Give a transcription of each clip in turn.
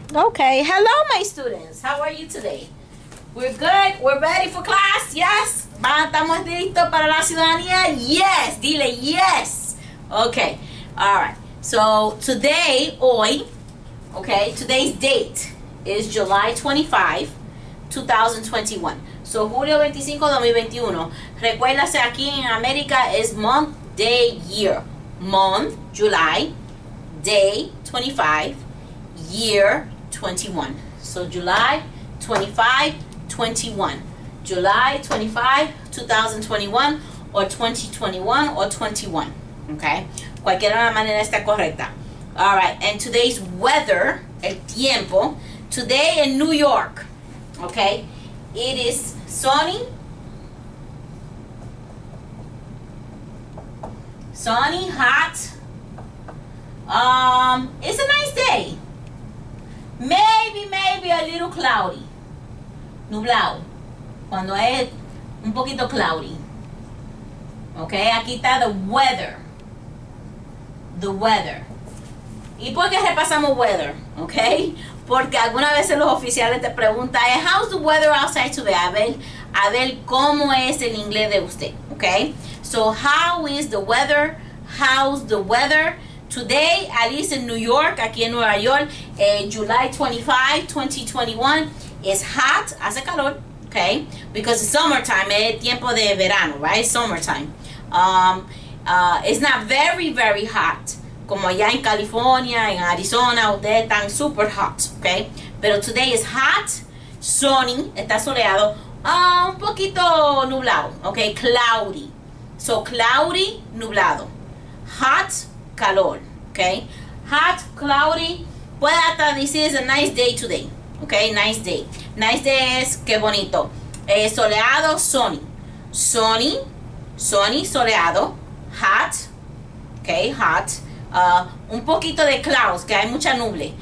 Okay, hello my students. How are you today? We're good. We're ready for class. Yes. ¿Estamos listos para la ciudadanía? Yes. Dile yes. Okay. All right. So today, hoy, okay, today's date is July 25, 2021. So Julio 25, 2021. Recuérdase, aquí en América es month, day, year. Month, July, day, 25, year, 21. So July 25, 21. July 25, 2021 or 2021 or 21. Okay? Cualquiera de la manera está correcta. All right. And today's weather, el tiempo, today in New York, okay, it is sunny, hot. It's a nice day. Maybe a little cloudy. Nublado. Cuando es un poquito cloudy. Okay, aquí está the weather. The weather. ¿Y por qué repasamos weather? Okay, porque algunas veces los oficiales te preguntan, how's the weather outside today? A ver cómo es el inglés de usted. Okay, so how is the weather? How's the weather? Today, at least in New York, aquí en Nueva York, July 25, 2021, is hot, hace calor, okay? Because it's summertime, es tiempo de verano, right? Summertime. It's not very, very hot, como allá en California, en Arizona, ustedes están super hot, okay? Pero today is hot, sunny, está soleado, un poquito nublado, okay? Cloudy. So, cloudy, nublado. Hot, calor, okay? Hot, cloudy, puede hasta decir it's a nice day today, okay? Nice day. Nice day es que bonito. Soleado, sunny. Sunny, soleado. Hot, okay? Hot. Un poquito de clouds, que hay mucha nuble.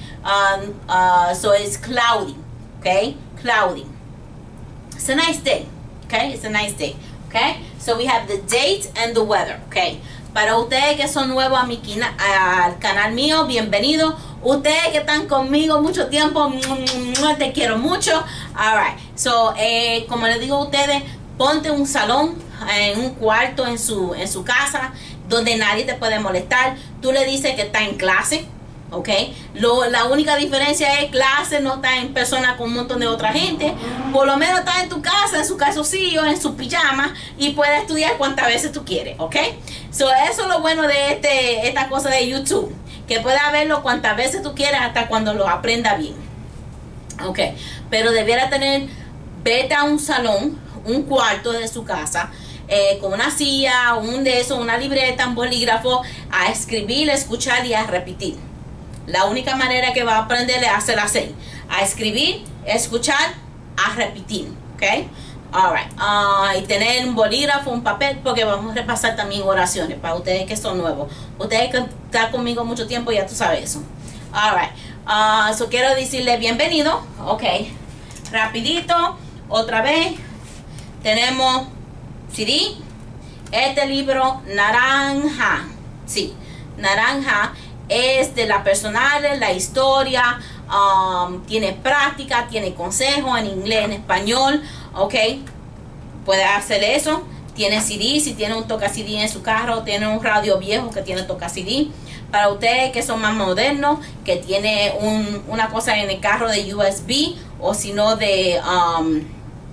So it's cloudy, okay? Cloudy. It's a nice day, okay? It's a nice day, okay? So we have the date and the weather, okay? Para ustedes que son nuevos al canal mío, bienvenidos. Ustedes que están conmigo mucho tiempo, te quiero mucho. Alright, so, como les digo a ustedes, ponte un salón, en un cuarto en su casa, donde nadie te puede molestar. Tú le dices que está en clase, ok. La única diferencia es clase, no está en persona con un montón de otra gente. Por lo menos está en tu casa, en su calzoncillo, en su pijama, y puedes estudiar cuantas veces tú quieres, ok. So, eso es lo bueno de esta cosa de YouTube, que puedes verlo cuantas veces tú quieras hasta cuando lo aprenda bien, ok. Pero debiera vete a un salón, un cuarto de su casa, con una silla, una libreta, un bolígrafo, a escribir, a escuchar y a repetir. La única manera que va a aprender es hacer así: a escribir, escuchar, a repetir, ¿ok? Alright. Y tener un bolígrafo, un papel, porque vamos a repasar también oraciones para ustedes que son nuevos. Ustedes que están conmigo mucho tiempo, ya tú sabes eso. Alright. So quiero decirle bienvenido, ok. Rapidito, otra vez. Tenemos CD. Este libro, naranja. Sí, naranja. Es de las personales, la historia, tiene práctica, tiene consejo en inglés, en español, ok. Puede hacer eso. Tiene CD, si tiene un toca CD en su carro, tiene un radio viejo que tiene toca CD. Para ustedes que son más modernos, que tiene una cosa en el carro de USB, o si no en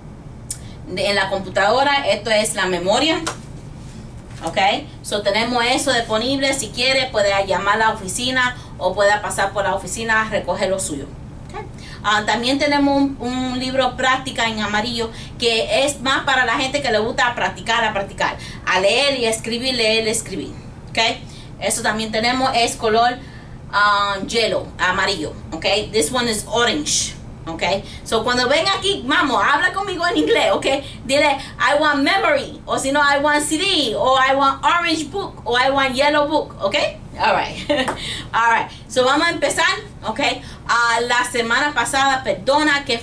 la computadora, esto es la memoria. Ok, so tenemos eso disponible. Si quiere puede llamar a la oficina o puede pasar por la oficina a recoger lo suyo. Okay. También tenemos un libro práctica en amarillo, que es más para la gente que le gusta practicar, a leer y escribir, leer y escribir. Okay. Eso también tenemos, es color yellow, amarillo. Okay, this one is orange. Okay, so cuando ven aquí, vamos, habla conmigo en inglés, okay, dile I want memory, o si no I want CD, o I want orange book, o I want yellow book, okay, alright. Alright, so vamos a empezar, okay. La semana pasada, perdona que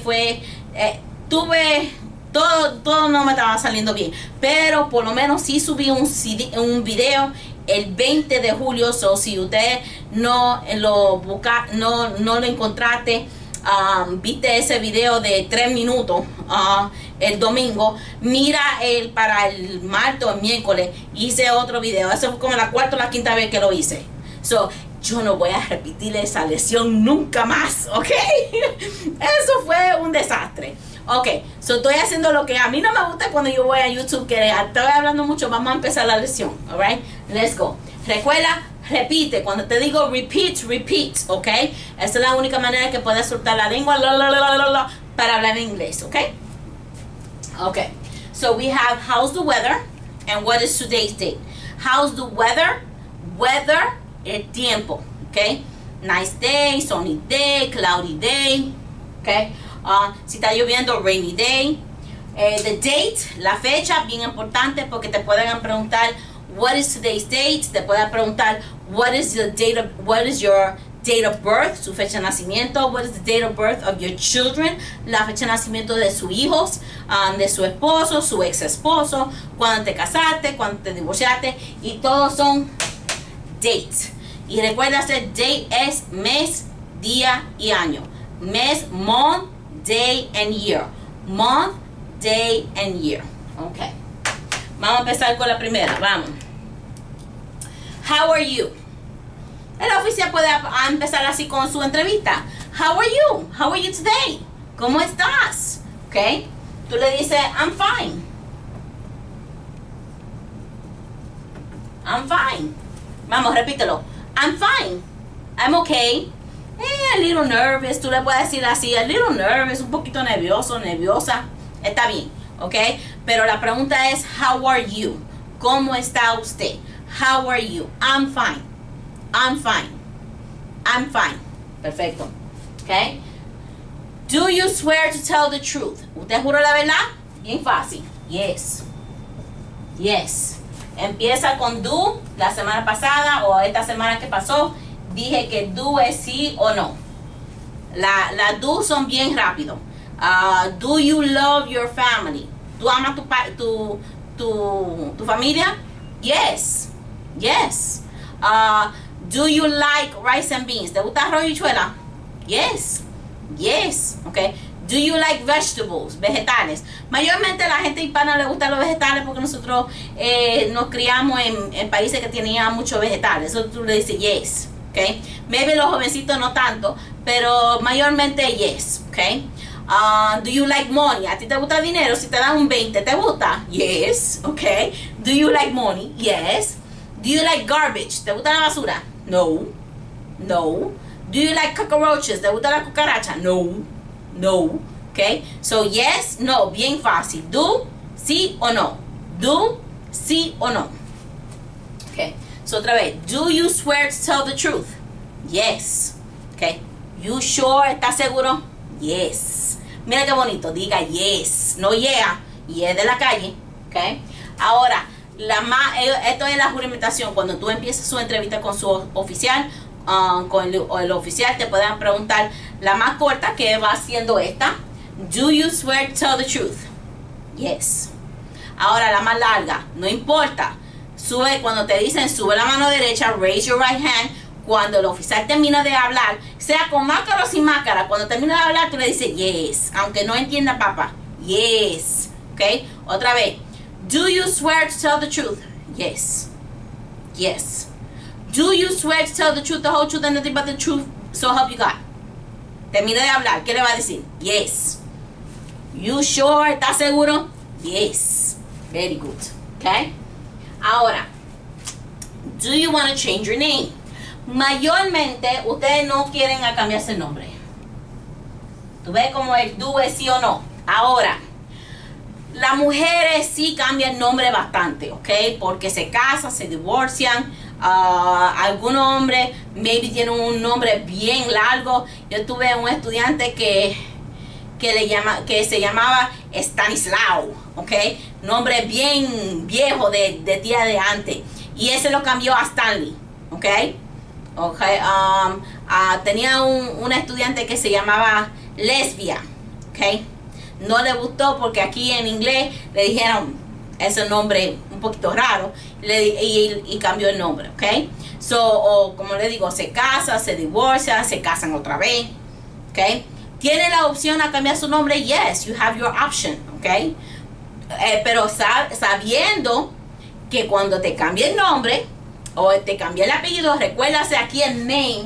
todo no me estaba saliendo bien, pero por lo menos sí subí un video el 20 de julio, so si usted no lo encontraste, viste ese video de 3 minutos el domingo, mira para el martes o el miércoles hice otro video. Eso fue como la cuarta o la quinta vez que lo hice. So, yo no voy a repetir esa lección nunca más, ¿ok? Eso fue un desastre. Ok, so estoy haciendo lo que a mí no me gusta cuando yo voy a YouTube, que estoy hablando mucho. Vamos a empezar la lección, alright? Let's go. Recuerda, repite. Cuando te digo repeat, repeat, ok? Esa es la única manera que puedes soltar la lengua para hablar en inglés, ok? Ok, so we have how's the weather and what is today's date. How's the weather? Weather, el tiempo, ok? Nice day, sunny day, cloudy day, ok? Si está lloviendo, rainy day. The date, la fecha, bien importante porque te pueden preguntar what is today's date. Te pueden preguntar what is your date of birth, su fecha de nacimiento. What is the date of birth of your children, la fecha de nacimiento de sus hijos, de su esposo, su ex esposo, cuando te casaste, cuando te divorciaste, y todos son dates. Y recuerda hacer date es mes, día y año. Mes, month, day and year. Month, day and year. Ok. Vamos a empezar con la primera. Vamos. How are you? El oficial puede empezar así con su entrevista. How are you? How are you today? ¿Cómo estás? Ok. Tú le dices, I'm fine. I'm fine. Vamos, repítelo. I'm fine. I'm okay. A little nervous. Tú le puedes decir así, a little nervous, un poquito nervioso, nerviosa. Está bien, ok. Pero la pregunta es, how are you? ¿Cómo está usted? How are you? I'm fine. I'm fine. I'm fine. Perfecto. Ok. Do you swear to tell the truth? ¿Usted jura la verdad? Bien fácil. Yes. Yes. Empieza con do. La semana pasada o esta semana que pasó dije que do es sí o no. Las do son bien rápido. Do you love your family? ¿Tú amas tu familia? Yes. Yes. Do you like rice and beans? ¿Te gusta arroz y habichuela? Yes. Yes. Okay. Do you like vegetables? Vegetales. Mayormente a la gente hispana le gustan los vegetales porque nosotros nos criamos en países que tenían muchos vegetales. Eso tú le dices yes. Okay. Maybe los jovencitos no tanto, pero mayormente yes. Okay. Do you like money? ¿A ti te gusta el dinero? Si te dan un 20, ¿te gusta? Yes. Okay. Do you like money? Yes. Do you like garbage? ¿Te gusta la basura? No. No. Do you like cockroaches? ¿Te gusta la cucaracha? No. No. Okay. So yes, no, bien fácil. Do, sí o no. Do, sí o no. Okay. So otra vez. Do you swear to tell the truth? Yes. Okay. You sure? ¿Estás seguro? Yes. Mira qué bonito. Diga yes. No yeah. Yeah de la calle. Okay. Ahora, esto es la juramentación. Cuando tú empiezas su entrevista con su oficial, con el oficial te pueden preguntar la más corta, que va siendo esta. Do you swear to tell the truth? Yes. Ahora la más larga, no importa. Sube, cuando te dicen sube la mano derecha, raise your right hand. Cuando el oficial termina de hablar, sea con máscara o sin máscara, cuando termina de hablar tú le dices yes, aunque no entienda papá. Yes. Ok. Otra vez. Do you swear to tell the truth? Yes. Yes. Do you swear to tell the truth, the whole truth, and nothing but the truth, so help you God? Termina de hablar. ¿Qué le va a decir? Yes. You sure? ¿Estás seguro? Yes. Very good. Okay. Ahora, do you want to change your name? Mayormente, ustedes no quieren cambiarse el nombre. ¿Tú ves como el do es sí o no? Ahora, las mujeres sí cambian el nombre bastante, ¿ok? Porque se casan, se divorcian. Algunos hombres maybe tienen un nombre bien largo. Yo tuve un estudiante que se llamaba Stanislao, ¿ok? Nombre bien viejo de tía de antes. Y ese lo cambió a Stanley, ¿ok? Okay. Tenía una estudiante que se llamaba Lesbia, ¿ok? No le gustó porque aquí en inglés le dijeron ese nombre un poquito raro y cambió el nombre, ¿ok? So, como le digo, se casa, se divorcia, se casan otra vez, ¿ok? ¿Tiene la opción a cambiar su nombre? Yes, you have your option, ¿ok? Pero sabiendo que cuando te cambie el nombre o te cambie el apellido, recuérdase aquí el name.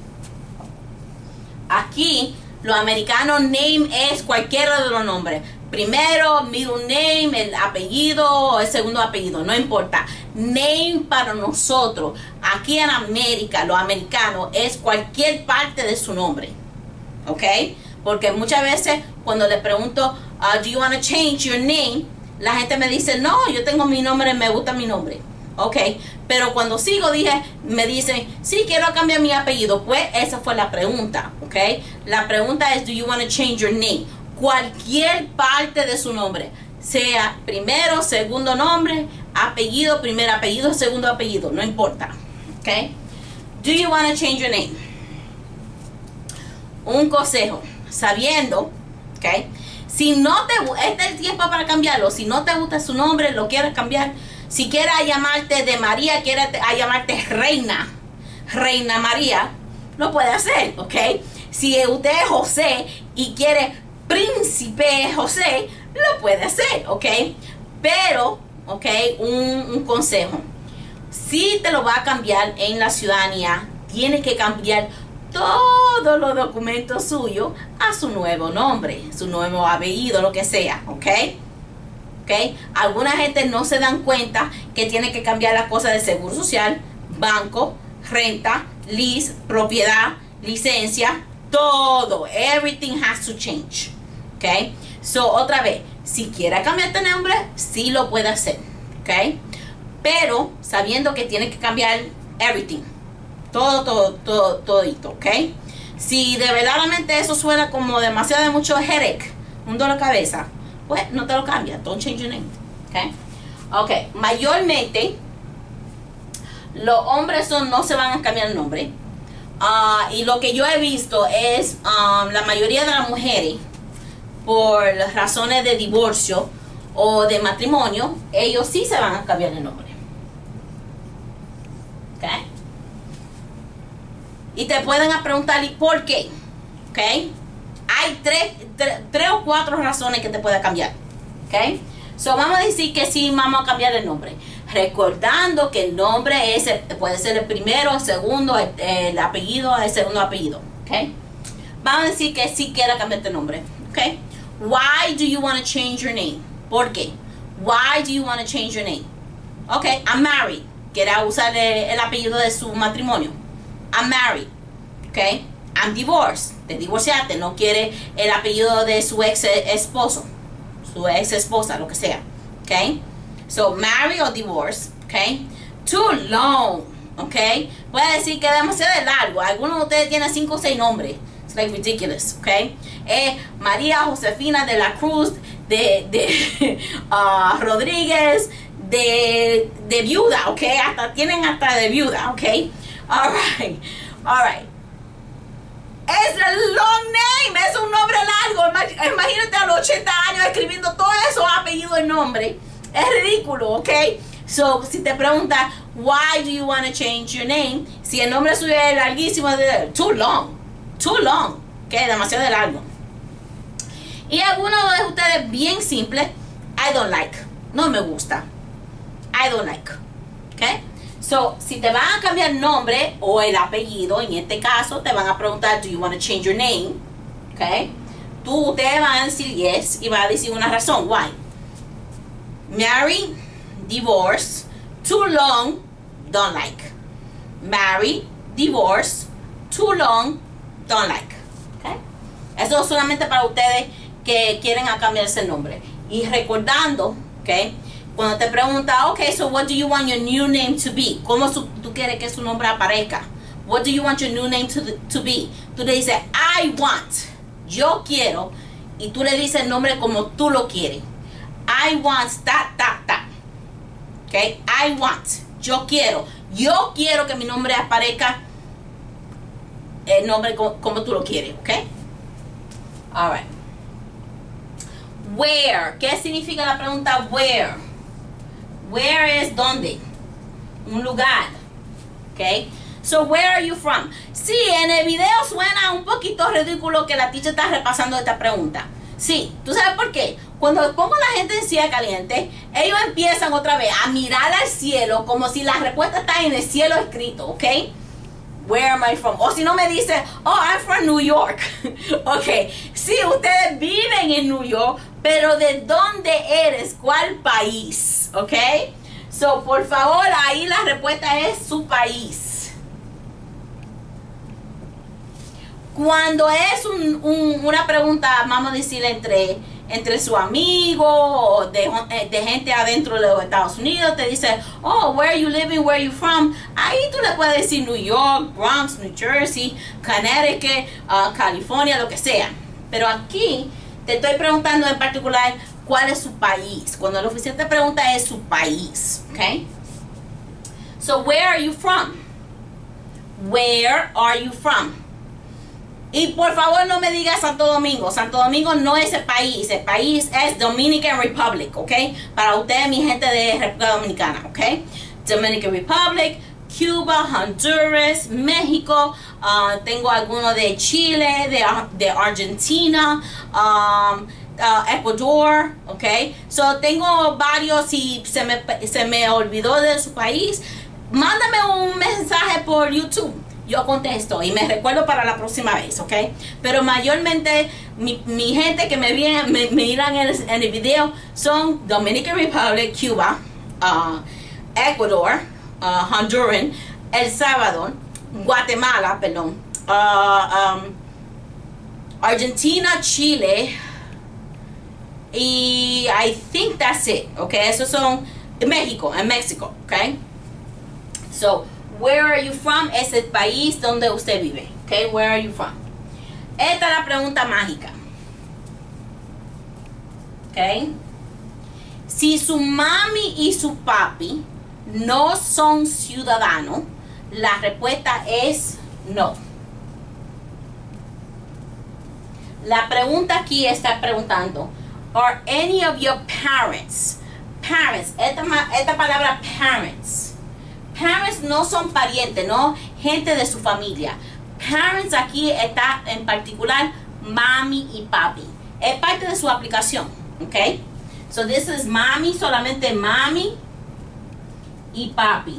Aquí, los americanos, name es cualquiera de los nombres. Primero, middle name, el apellido o el segundo apellido, no importa. Name para nosotros, aquí en América, los americanos, es cualquier parte de su nombre. ¿Ok? Porque muchas veces cuando le pregunto, do you want to change your name? La gente me dice, no, yo tengo mi nombre, me gusta mi nombre. Ok, pero cuando sigo me dicen, sí, quiero cambiar mi apellido. Pues esa fue la pregunta, ok. La pregunta es, do you want to change your name? Cualquier parte de su nombre, sea primero, segundo nombre, apellido, primer apellido, segundo apellido, no importa, ok. Do you want to change your name? Un consejo, sabiendo, ok, si no te este es el tiempo para cambiarlo. Si no te gusta su nombre, lo quieres cambiar. Si quieres llamarte de María, quieres llamarte Reina María, lo puede hacer, ¿ok? Si usted es José y quiere Príncipe José, lo puede hacer, ¿ok? Pero, ¿ok? Un consejo. Si te lo va a cambiar en la ciudadanía, tiene que cambiar todos los documentos suyos a su nuevo nombre, su nuevo apellido, lo que sea, ¿ok? ¿Okay? Alguna gente no se dan cuenta que tiene que cambiar las cosas de seguro social, banco, renta, lease, propiedad, licencia, todo. Everything has to change. ¿Ok? So, otra vez, si quiere cambiar de nombre, sí lo puede hacer. ¿Ok? Pero sabiendo que tiene que cambiar everything. Todito. ¿Ok? Si de verdaderamente eso suena como demasiado de mucho headache, un dolor de cabeza, pues no te lo cambias. Don't change your name. Ok, mayormente los hombres no se van a cambiar el nombre. Y lo que yo he visto es la mayoría de las mujeres, por razones de divorcio o de matrimonio, ellos sí se van a cambiar el nombre. Ok. Y te pueden preguntar, ¿y por qué? Ok. Hay tres o cuatro razones que te puede cambiar. ¿Ok? So, vamos a decir que sí, vamos a cambiar el nombre. Recordando que el nombre puede ser el primero, el segundo, el apellido, el segundo apellido. ¿Ok? Vamos a decir que sí quiera cambiar el nombre. ¿Ok? Why do you want to change your name? ¿Por qué? Why do you want to change your name? Ok, I'm married. Quiere usar el apellido de su matrimonio. I'm married. Ok? I'm divorced. Te divorciaste, no quiere el apellido de su ex esposo, su ex esposa, lo que sea. Ok, so marry or divorce. Ok, too long. Ok, puede decir que es demasiado largo. Algunos de ustedes tienen 5 o 6 nombres. It's like ridiculous. Ok, María Josefina de la Cruz de Rodríguez de viuda. Ok, tienen hasta de viuda. Ok, alright. Es el long name, es un nombre largo. Imagínate a los 80 años escribiendo todo eso apellido y nombre. Es ridículo, ¿ok? So, si te preguntas, why do you want to change your name? Si el nombre suyo es larguísimo, too long, ¿ok? Demasiado largo. Y algunos de ustedes bien simple, I don't like, no me gusta. I don't like, ¿ok? So, si te van a cambiar el nombre o el apellido, en este caso te van a preguntar, do you want to change your name? Okay. Ustedes van a decir yes y van a decir una razón. Why? Marry, divorce, too long, don't like. Marry, divorce, too long, don't like. Okay. Eso es solamente para ustedes que quieren cambiarse el nombre. Y recordando, okay, cuando te pregunta, ok, so what do you want your new name to be? ¿Cómo tú quieres que su nombre aparezca? What do you want your new name to be? Tú le dices, I want, yo quiero, y tú le dices el nombre como tú lo quieres. I want, ok, I want, yo quiero que mi nombre aparezca, el nombre como tú lo quieres, ok. Alright. Where, ¿qué significa la pregunta where? Where es dónde, un lugar, ¿ok? So, where are you from? Sí, en el video suena un poquito ridículo que la teacher está repasando esta pregunta. Sí, ¿tú sabes por qué? Cuando pongo a la gente en silla caliente, ellos empiezan otra vez a mirar al cielo como si la respuesta está en el cielo escrito, ¿ok? Where am I from? O si no me dice, oh, I'm from New York. Ok, sí, ustedes viven en New York, pero ¿de dónde eres? ¿Cuál país? Ok, so por favor, ahí la respuesta es su país. Cuando es una pregunta, vamos a decir, entre su amigo o de gente adentro de los Estados Unidos, te dice, oh, where are you living, where are you from? Ahí tú le puedes decir New York, Bronx, New Jersey, Connecticut, California, lo que sea. Pero aquí te estoy preguntando en particular cuál es su país. Cuando el oficial te pregunta es su país, ¿ok? So, where are you from? Where are you from? Y por favor no me digas Santo Domingo. Santo Domingo no es el país. El país es Dominican Republic, ¿ok? Para ustedes, mi gente de República Dominicana, ¿ok? Dominican Republic, Cuba, Honduras, México. Tengo algunos de Chile, de Argentina, Ecuador, ¿ok? So, tengo varios. Si se me olvidó de su país, mándame un mensaje por YouTube. Yo contesto y me recuerdo para la próxima vez, ¿ok? Pero mayormente mi gente que me miran en el video son Dominican Republic, Cuba, Ecuador, Honduras, El Salvador, Guatemala, perdón, Argentina, Chile, y I think that's it, ¿ok? Esos son México, en México, ¿ok? So, where are you from? Es el país donde usted vive. Okay, where are you from? Esta es la pregunta mágica. Okay. Si su mami y su papi no son ciudadanos, la respuesta es no. La pregunta aquí está preguntando, are any of your parents, esta palabra parents, parents no son parientes, no gente de su familia. Parents aquí está en particular mami y papi. Es parte de su aplicación, ¿ok? So this is mami, solamente mami y papi.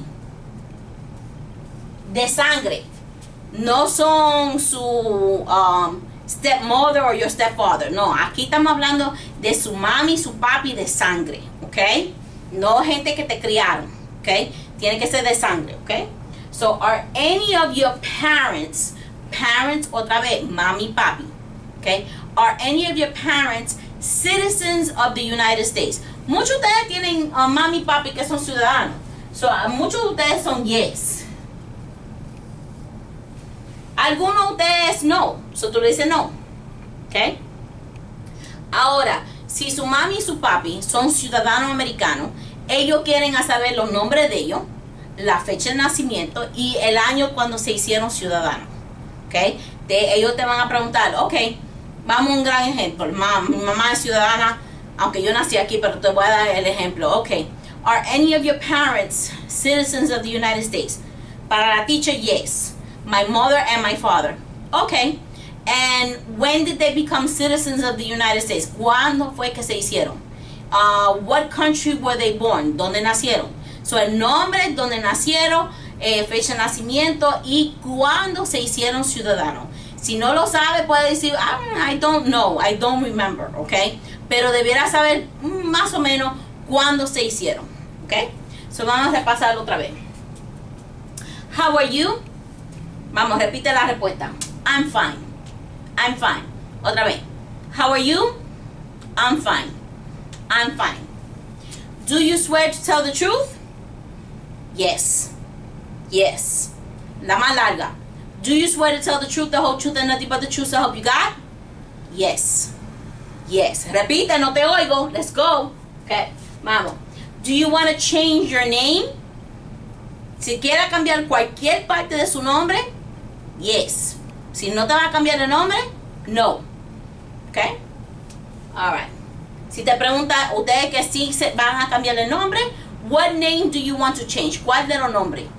De sangre. No son su stepmother o your stepfather. No, aquí estamos hablando de su mami, su papi de sangre, ¿ok? No gente que te criaron, ¿ok? Tiene que ser de sangre, ¿ok? So, are any of your parents, otra vez, mami, papi, ¿ok? Are any of your parents citizens of the United States? Muchos de ustedes tienen mami y papi que son ciudadanos. So, muchos de ustedes son yes. Algunos de ustedes no. So, tú le dices no, ¿ok? Ahora, si su mami y su papi son ciudadanos americanos, ellos quieren saber los nombres de ellos, la fecha de nacimiento y el año cuando se hicieron ciudadanos. ¿Ok? Ellos te van a preguntar, ok, vamos a un gran ejemplo. Mi mamá es ciudadana, aunque yo nací aquí, pero te voy a dar el ejemplo. Ok, are any of your parents citizens of the United States? Para la teacher, yes. My mother and my father. Ok, and when did they become citizens of the United States? ¿Cuándo fue que se hicieron? What country were they born? ¿Dónde nacieron? So, el nombre, dónde nacieron, fecha de nacimiento y cuándo se hicieron ciudadanos. Si no lo sabe, puede decir, I don't know, I don't remember, ¿ok? Pero debiera saber más o menos cuándo se hicieron, ¿ok? So, vamos a repasarlo otra vez. How are you? Vamos, repite la respuesta. I'm fine. I'm fine. Otra vez. How are you? I'm fine. I'm fine. Do you swear to tell the truth? Yes. Yes. La más larga. Do you swear to tell the truth, the whole truth, and nothing but the truth, so help you God? Yes. Yes. Repite, no te oigo. Let's go. Okay. Vamos. Do you want to change your name? Si quiere cambiar cualquier parte de su nombre, yes. Si no te va a cambiar el nombre, no. Okay. All right. Si te pregunta, ustedes que sí se van a cambiar el nombre, what name do you want to change? ¿Cuál de los nombres?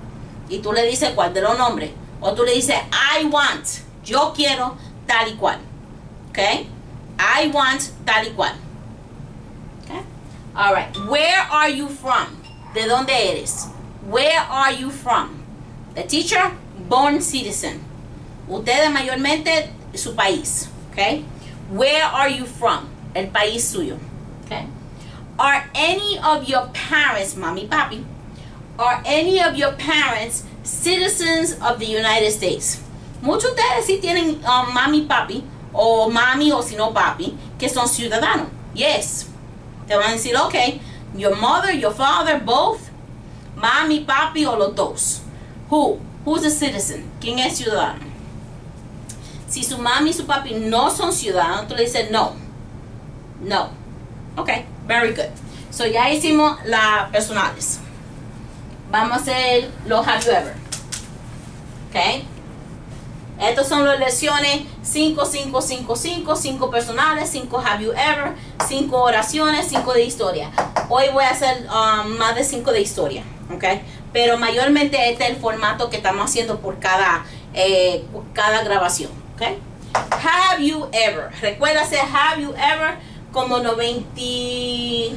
y tú le dices cuál de los nombres. O tú le dices, I want, yo quiero tal y cual. ¿Ok? I want tal y cual. ¿Ok? Alright. Where are you from? ¿De dónde eres? Where are you from? The teacher, born citizen. Ustedes mayormente su país. ¿Ok? Where are you from? El país suyo. ¿Ok? Are any of your parents, mami, papi, are any of your parents citizens of the United States? Muchos de ustedes sí tienen mami, papi, o mami o si no papi, que son ciudadanos. Yes. Te van a decir, ok, your mother, your father, both, mami, papi o los dos. Who's a citizen? ¿Quién es ciudadano? Si su mami y su papi no son ciudadanos, tú le dices no. No. Ok, very good. So ya hicimos las personales. Vamos a hacer los have you ever. Ok. Estos son las lecciones 5, 5, 5, 5, 5 personales, 5 have you ever, 5 oraciones, 5 de historia. Hoy voy a hacer más de 5 de historia. Ok. Pero mayormente este es el formato que estamos haciendo por cada grabación. Okay. Have you ever? Recuérdase, have you ever, como 97%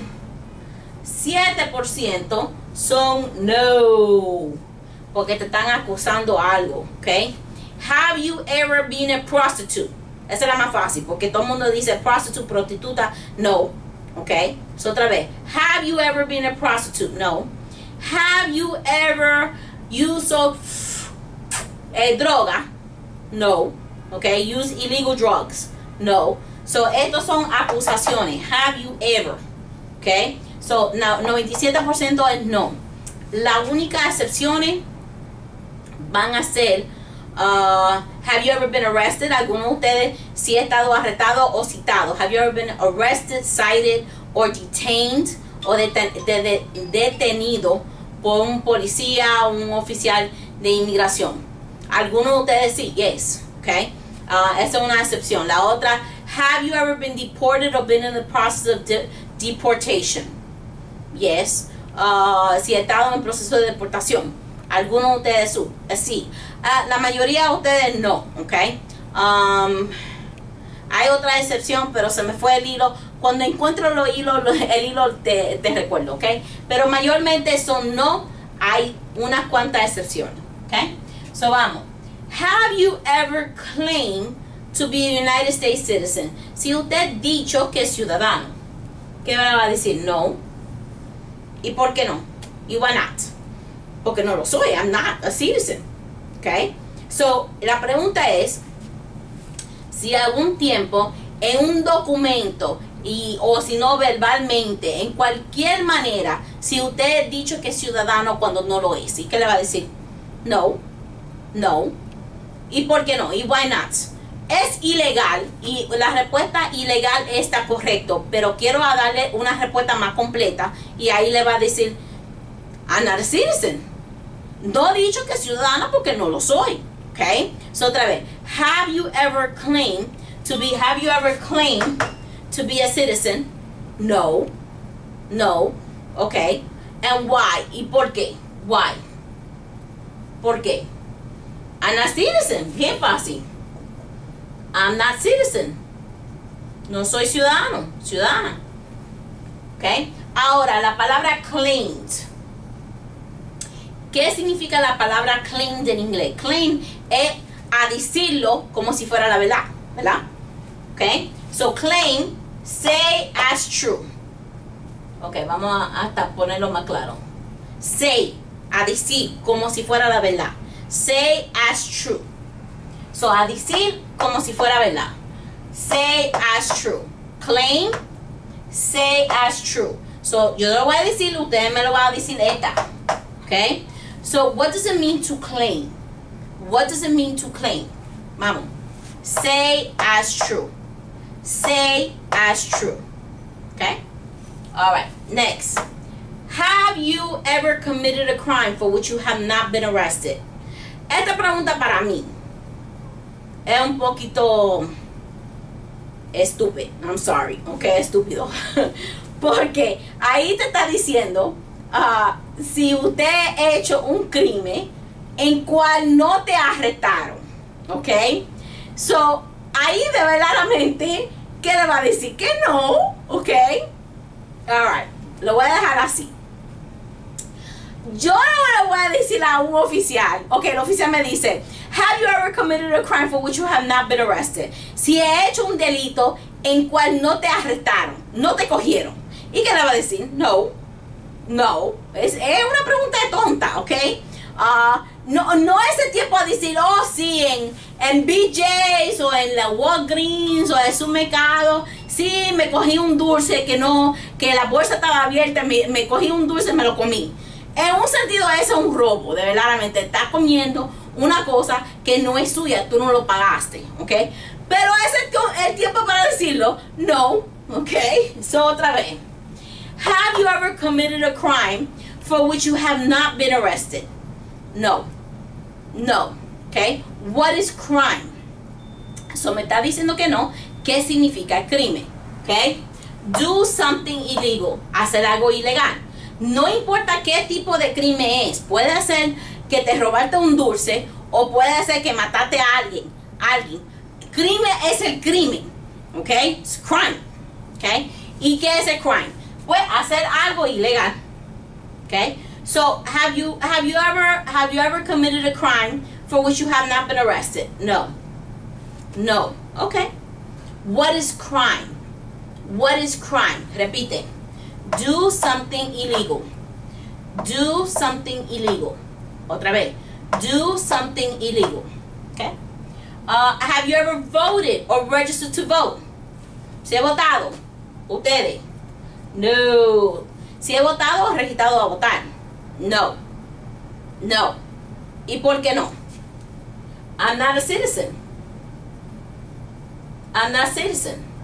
son no, porque te están acusando algo. Okay. Have you ever been a prostitute? Esa es la más fácil, porque todo el mundo dice prostitute, prostituta, no. Okay. So otra vez, have you ever been a prostitute? No. Have you ever used droga? No. Okay, use illegal drugs. No. So, estos son acusaciones. Have you ever? Okay. So, now, 97% es no. La única excepciones van a ser have you ever been arrested? Algunos de ustedes si ha estado arrestado o citado. Have you ever been arrested, cited, or detained? O detenido por un policía o un oficial de inmigración. Algunos de ustedes sí, yes. Okay. Esa es una excepción. La otra, have you ever been deported or been in the process of deportation? Yes. Si he estado en proceso de deportación. Algunos de ustedes sí. La mayoría de ustedes no. Okay. Hay otra excepción, pero se me fue el hilo. Cuando encuentro el hilo te recuerdo. Okay. Pero mayormente son no. Hay unas cuantas excepciones. Okay. So vamos. Have you ever claimed to be a United States citizen? Si usted ha dicho que es ciudadano, ¿qué me va a decir? No. ¿Y por qué no? ¿Y why not? Porque no lo soy. I'm not a citizen. Okay? So, la pregunta es, si algún tiempo en un documento o si no verbalmente, en cualquier manera, si usted ha dicho que es ciudadano cuando no lo es, ¿y qué le va a decir? No. No. ¿Y por qué no? ¿Y why not? Es ilegal y la respuesta ilegal está correcto, pero quiero darle una respuesta más completa y ahí le va a decir I'm not a citizen. No he dicho que es ciudadano porque no lo soy. Okay? So otra vez, have you ever claimed to be a citizen? No. No. Okay. And why? ¿Y por qué? Why? ¿Por qué? I'm not citizen. Bien fácil. I'm not citizen. No soy ciudadana. ¿Ok? Ahora, la palabra claimed. ¿Qué significa la palabra claimed en inglés? Claim es a decirlo como si fuera la verdad. ¿Verdad? ¿Ok? So, claim, say as true. Ok, vamos a hasta ponerlo más claro. Say, a decir como si fuera la verdad. Say as true. So, a decir como si fuera verdad. Say as true. Claim, say as true. So, yo lo voy a decir, ustedes me lo van a decir esta. Okay? So, what does it mean to claim? What does it mean to claim? Vamos. Say as true. Say as true. Okay? Alright, next. Have you ever committed a crime for which you have not been arrested? Esta pregunta para mí es un poquito estúpido. I'm sorry, ok, estúpido. Porque ahí te está diciendo si usted ha hecho un crimen en cual no te arrestaron. ¿Ok? So, ahí de verdaderamente, ¿qué le va a decir? Que no. ¿Ok? Alright. Lo voy a dejar así. Yo no le voy a decir a un oficial. Ok, el oficial me dice, have you ever committed a crime for which you have not been arrested? Si he hecho un delito en cual no te arrestaron, no te cogieron. ¿Y qué le va a decir? No. No. Es una pregunta de tonta, ¿ok? No es el tiempo a decir, oh sí, en BJ's o en la Walgreens o en su mercado, sí, me cogí un dulce que la bolsa estaba abierta, me cogí un dulce y me lo comí. En un sentido eso es un robo, de verdaderamente estás comiendo una cosa que no es suya, tú no lo pagaste, ¿ok? Pero es el tiempo para decirlo, no, ¿ok? So otra vez, have you ever committed a crime for which you have not been arrested? No, no, ¿ok? What is crime? So me está diciendo que no, ¿qué significa crimen? ¿Ok? Do something illegal, hacer algo ilegal. No importa qué tipo de crimen es. Puede ser que te robaste un dulce o puede ser que mataste a alguien. Crimen es el crimen. ¿Ok? It's crime. ¿Ok? ¿Y qué es el crime? Pues hacer algo ilegal. ¿Ok? So, have you ever committed a crime for which you have not been arrested? No. No. Okay. What is crime? What is crime? Repite. Do something illegal. Do something illegal. Otra vez. Do something illegal. Okay? Have you ever voted or registered to vote? ¿Se ha votado? ¿Ustedes? No. ¿Se ha votado o registrado a votar? No. No. ¿Y por qué no? I'm not a citizen. I'm not a citizen.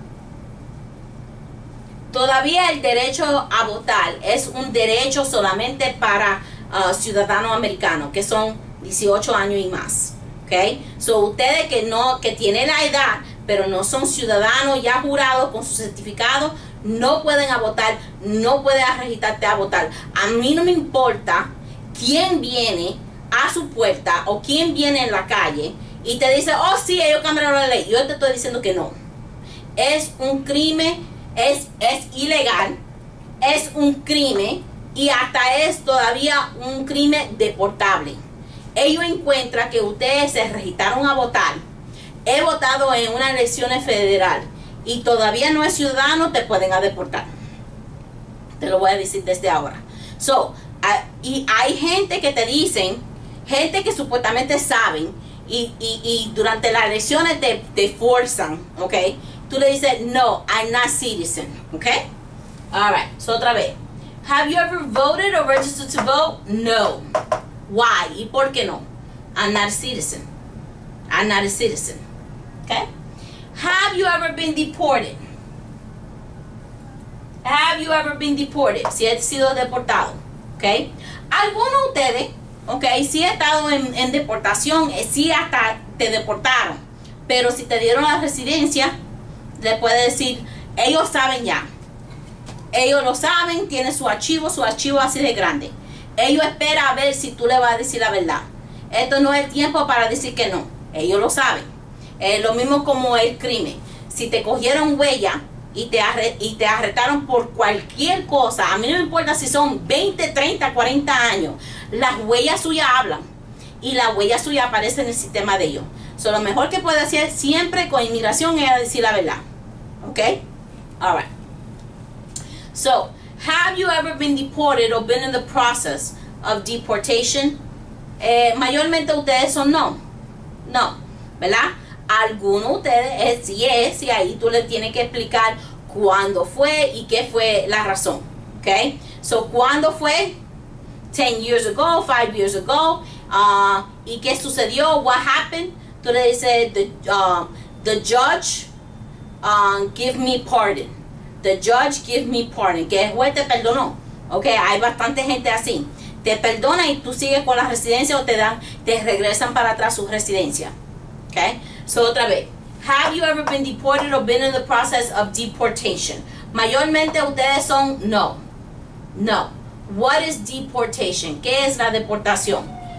Todavía el derecho a votar es un derecho solamente para ciudadanos americanos, que son 18 años y más. ¿Ok? So, ustedes que tienen la edad, pero no son ciudadanos ya jurados con su certificado, no pueden votar, no pueden registrarte a votar. A mí no me importa quién viene a su puerta o quién viene en la calle y te dice, oh sí, ellos cambiaron la ley. Yo te estoy diciendo que no. Es un crimen, es ilegal, es un crimen y hasta es todavía un crimen deportable. Ellos encuentran que ustedes se registraron a votar. He votado en una elección federal y todavía no es ciudadano, te pueden deportar. Te lo voy a decir desde ahora. So, y hay gente que te dicen, gente que supuestamente saben y durante las elecciones te forzan, ¿ok? Tú le dices, no, I'm not citizen, ¿ok? Alright, so otra vez. Have you ever voted or registered to vote? No. Why? ¿Y por qué no? I'm not a citizen. I'm not a citizen. Okay? Have you ever been deported? Have you ever been deported? Si has sido deportado. Okay? Algunos de ustedes, okay, si han estado en deportación, si hasta te deportaron. Pero si te dieron la residencia, le puede decir, ellos saben ya. Ellos lo saben, tienen su archivo así de grande. Ellos esperan a ver si tú le vas a decir la verdad. Esto no es el tiempo para decir que no. Ellos lo saben. Es lo mismo como el crimen. Si te cogieron huella y te arrestaron por cualquier cosa, a mí no me importa si son 20, 30, 40 años, las huellas suyas hablan. Y las huellas suyas aparecen en el sistema de ellos. So, lo mejor que puede hacer siempre con inmigración es decir la verdad. ¿Ok? Alright. So, have you ever been deported or been in the process of deportation? Mayormente ustedes son no. No, ¿verdad? Algunos de ustedes y ahí tú le tienes que explicar cuándo fue y qué fue la razón. ¿Ok? So, ¿cuándo fue? 10 years ago, 5 years ago. ¿Y qué sucedió? What happened? Tú le dices, the judge give me pardon. The judge give me pardon. Que el juez te perdonó. Ok, hay bastante gente así. Te perdona y tú sigues con la residencia o te regresan para atrás su residencia. Ok, so otra vez. Have you ever been deported or been in the process of deportation? Mayormente ustedes son no. No. What is deportation? ¿Qué es la deportación?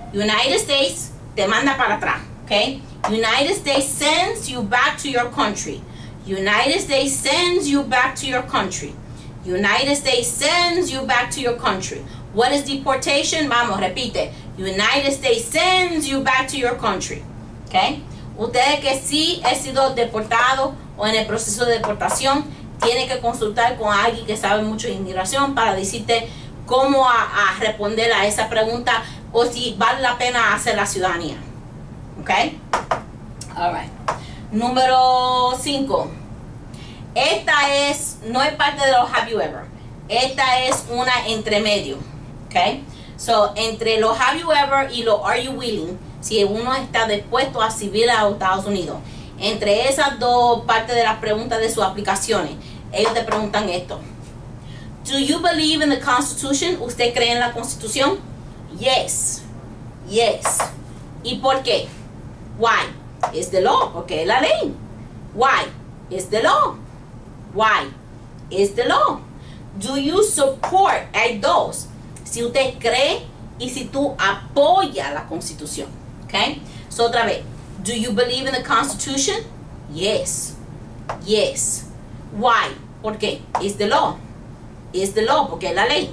United States te manda para atrás, okay? United States sends you back to your country. United States sends you back to your country. United States sends you back to your country. What is deportation? Vamos, repite. United States sends you back to your country. Okay? Ustedes que sí han sido deportados o en el proceso de deportación, tienen que consultar con alguien que sabe mucho de inmigración para decirte cómo a responder a esa pregunta o si vale la pena hacer la ciudadanía. Okay? All right. Número 5. Esta no es parte de los have you ever. Esta es una entre medio. Okay? So, entre los have you ever y los are you willing, si uno está dispuesto a servir a los Estados Unidos, entre esas dos partes de las preguntas de sus aplicaciones, ellos te preguntan esto. Do you believe in the Constitution? ¿Usted cree en la Constitución? Yes. Yes. ¿Y por qué? Why? It's the law. Porque es la ley. Why? It's the law. Why? It's the law. Do you support? Hay dos. Si usted cree y si tú apoyas la Constitución. Okay? So otra vez. Do you believe in the Constitution? Yes. Yes. Why? ¿Por qué? It's the law. It's the law, porque es la ley.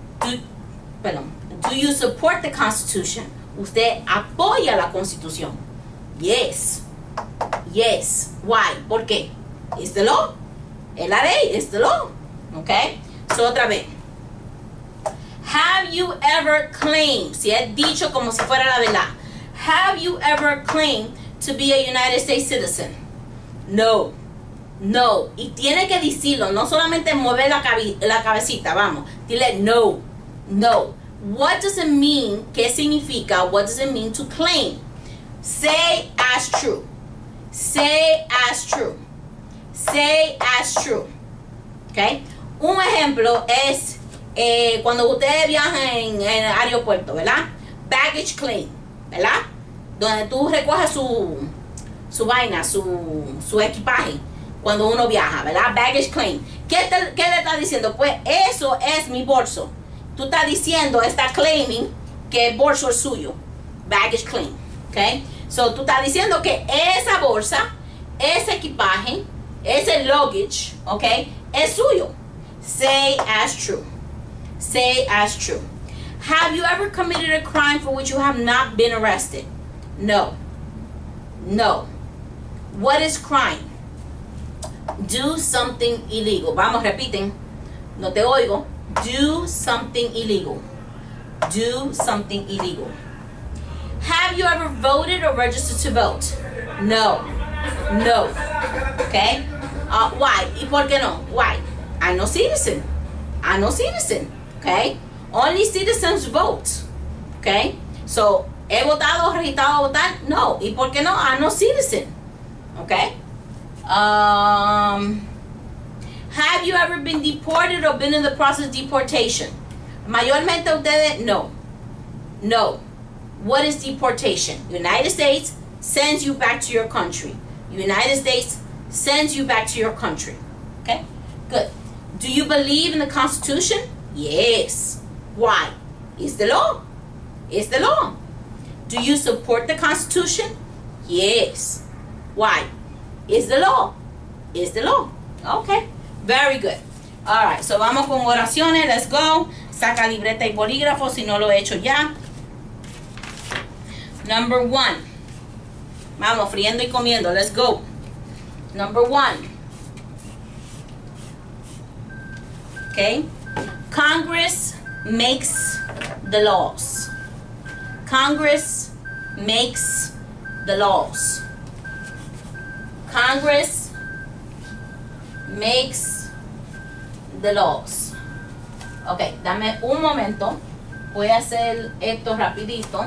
Do you support the Constitution? ¿Usted apoya la Constitución? Yes. Yes. Why? ¿Por qué? It's the law. Es la ley. It's the law. Okay? So otra vez. Have you ever claimed, si es dicho como si fuera la verdad, have you ever claimed to be a United States citizen? No. No. Y tiene que decirlo, no solamente mover la cabecita, vamos. Dile no. No. What does it mean? ¿Qué significa? What does it mean to claim? Say as true. Say as true. Say as true. Okay? Un ejemplo es cuando ustedes viajan en el aeropuerto, ¿verdad? Baggage claim, ¿verdad? Donde tú recoges su vaina, su equipaje cuando uno viaja, ¿verdad? Baggage claim. ¿Qué le está diciendo? Pues eso es mi bolso. Tú estás diciendo, está claiming que el bolso es suyo. Baggage claim, ¿ok? So tú estás diciendo que esa bolsa, ese equipaje, ese luggage, ¿ok? Es suyo. Say as true. Say as true. Have you ever committed a crime for which you have not been arrested? No. No. What is crime? Do something illegal. Vamos, repiten. No te oigo. Do something illegal. Do something illegal. Have you ever voted or registered to vote? No. No. Okay? Why? ¿Y por qué no? Why? I'm no citizen. I'm no citizen. Okay? Only citizens vote. Okay? So, ¿he votado o registrado a votar? No. ¿Y por qué no? I'm no citizen. Okay? Have you ever been deported or been in the process of deportation? Mayormente ustedes, no. No. What is deportation? United States sends you back to your country. United States sends you back to your country. Okay? Good. Do you believe in the Constitution? Yes. Why? It's the law. It's the law. Do you support the Constitution? Yes. Why? It's the law. It's the law. Okay. Very good. All right. So vamos con oraciones. Let's go. Saca libreta y bolígrafo si no lo he hecho ya. Number 1. Vamos, friendo y comiendo. Let's go. Number 1. Okay. Congress makes the laws. Congress makes the laws. Congress makes the laws. Ok, dame un momento. Voy a hacer esto rapidito.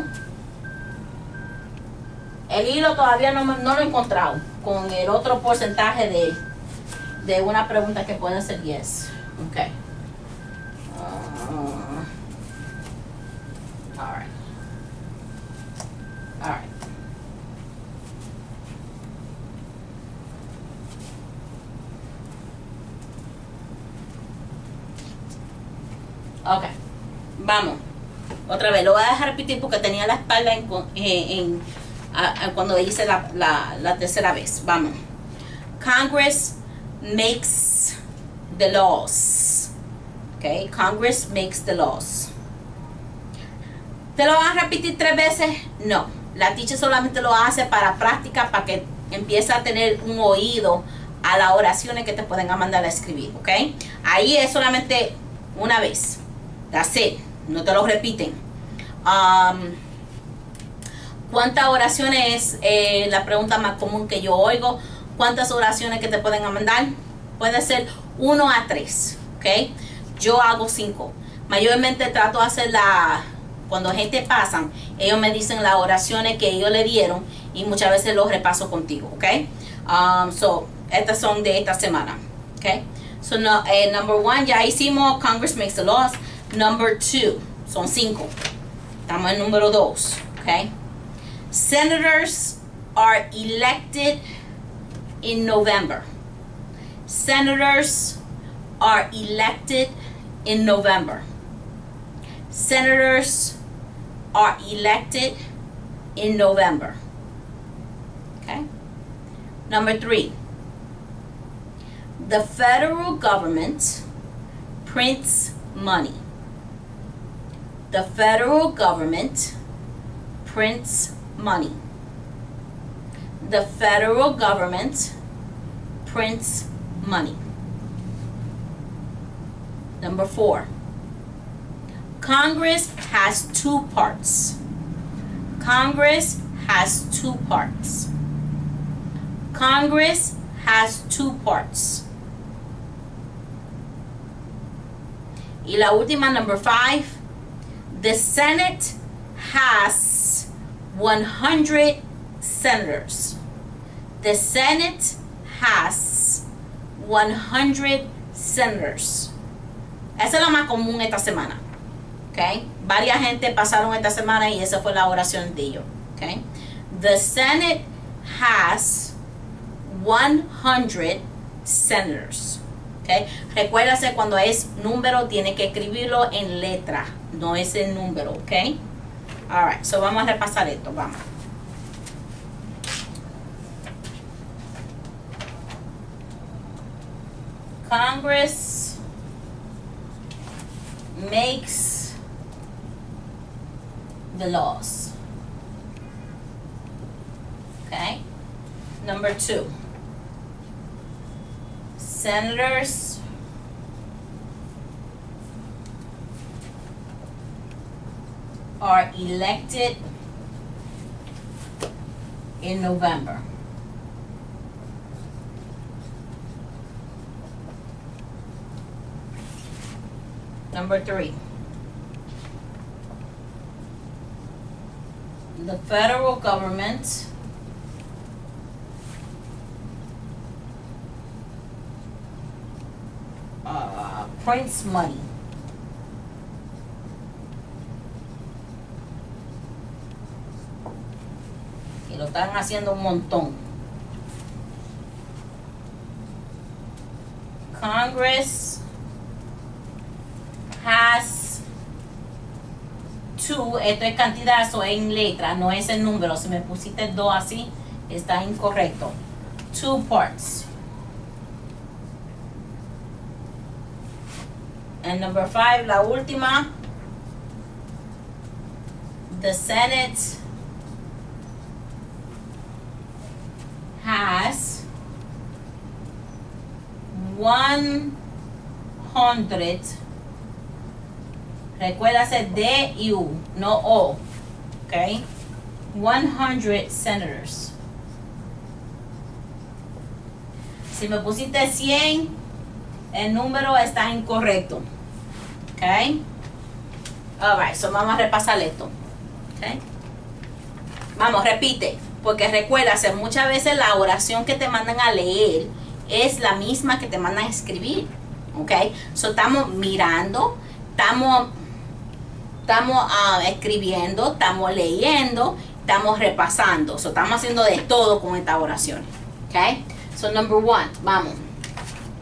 El hilo todavía no lo he encontrado con el otro porcentaje de una pregunta que puede ser yes. Ok. All right. All right. Ok. Vamos. Otra vez, lo voy a dejar repetir porque tenía la espalda cuando hice la tercera vez. Vamos. Congress makes the laws. Okay, Congress makes the laws. ¿Te lo van a repetir 3 veces? No. La teacher solamente lo hace para práctica, para que empiece a tener un oído a las oraciones que te pueden mandar a escribir. ¿Ok? Ahí es solamente una vez. That's it. No te lo repiten. ¿Cuántas oraciones es la pregunta más común que yo oigo? ¿Cuántas oraciones que te pueden mandar? Puede ser 1 a 3. ¿Ok? Yo hago 5. Mayormente trato de hacer cuando gente pasan, ellos me dicen las oraciones que ellos le dieron y muchas veces los repaso contigo, ¿ok? So, estas son de esta semana, ¿ok? So, number 1, ya hicimos Congress makes the laws. Number 2, son 5. Estamos en número 2, ¿ok? Senators are elected in November. Senators are elected in November. Senators are elected in November. Okay. Number 3. The federal government prints money. The federal government prints money. The federal government prints money. Number 4. Congress has 2 parts. Congress has 2 parts. Congress has 2 parts. Y la última, number 5. The Senate has 100 senators. The Senate has 100 senators. Esa es la más común esta semana. Okay. Varias gente pasaron esta semana y esa fue la oración de ellos. Okay. The Senate has 100 senators. Okay. Recuérdase, cuando es número tiene que escribirlo en letra, no es el número. Okay. Alright, so vamos a repasar esto. Vamos. Congress makes the laws. Okay. Number 2. Senators are elected in November. Number 3. The federal government prints money. Y lo están haciendo un montón. Congress has 2, esto es cantidad, eso es en letra, no es el número. Si me pusiste 2 así, está incorrecto. 2 parts. And number 5, la última. The Senate has 100. Recuérdase D y U, no O. Okay? 100 senators. Si me pusiste 100, el número está incorrecto. Okay? Alright, so vamos a repasar esto. Okay? Vamos, repite. Porque recuérdase, muchas veces la oración que te mandan a leer es la misma que te mandan a escribir. Okay? So estamos mirando, estamos escribiendo, estamos leyendo, estamos repasando. So, estamos haciendo de todo con esta oración. Okay? So, number 1, vamos.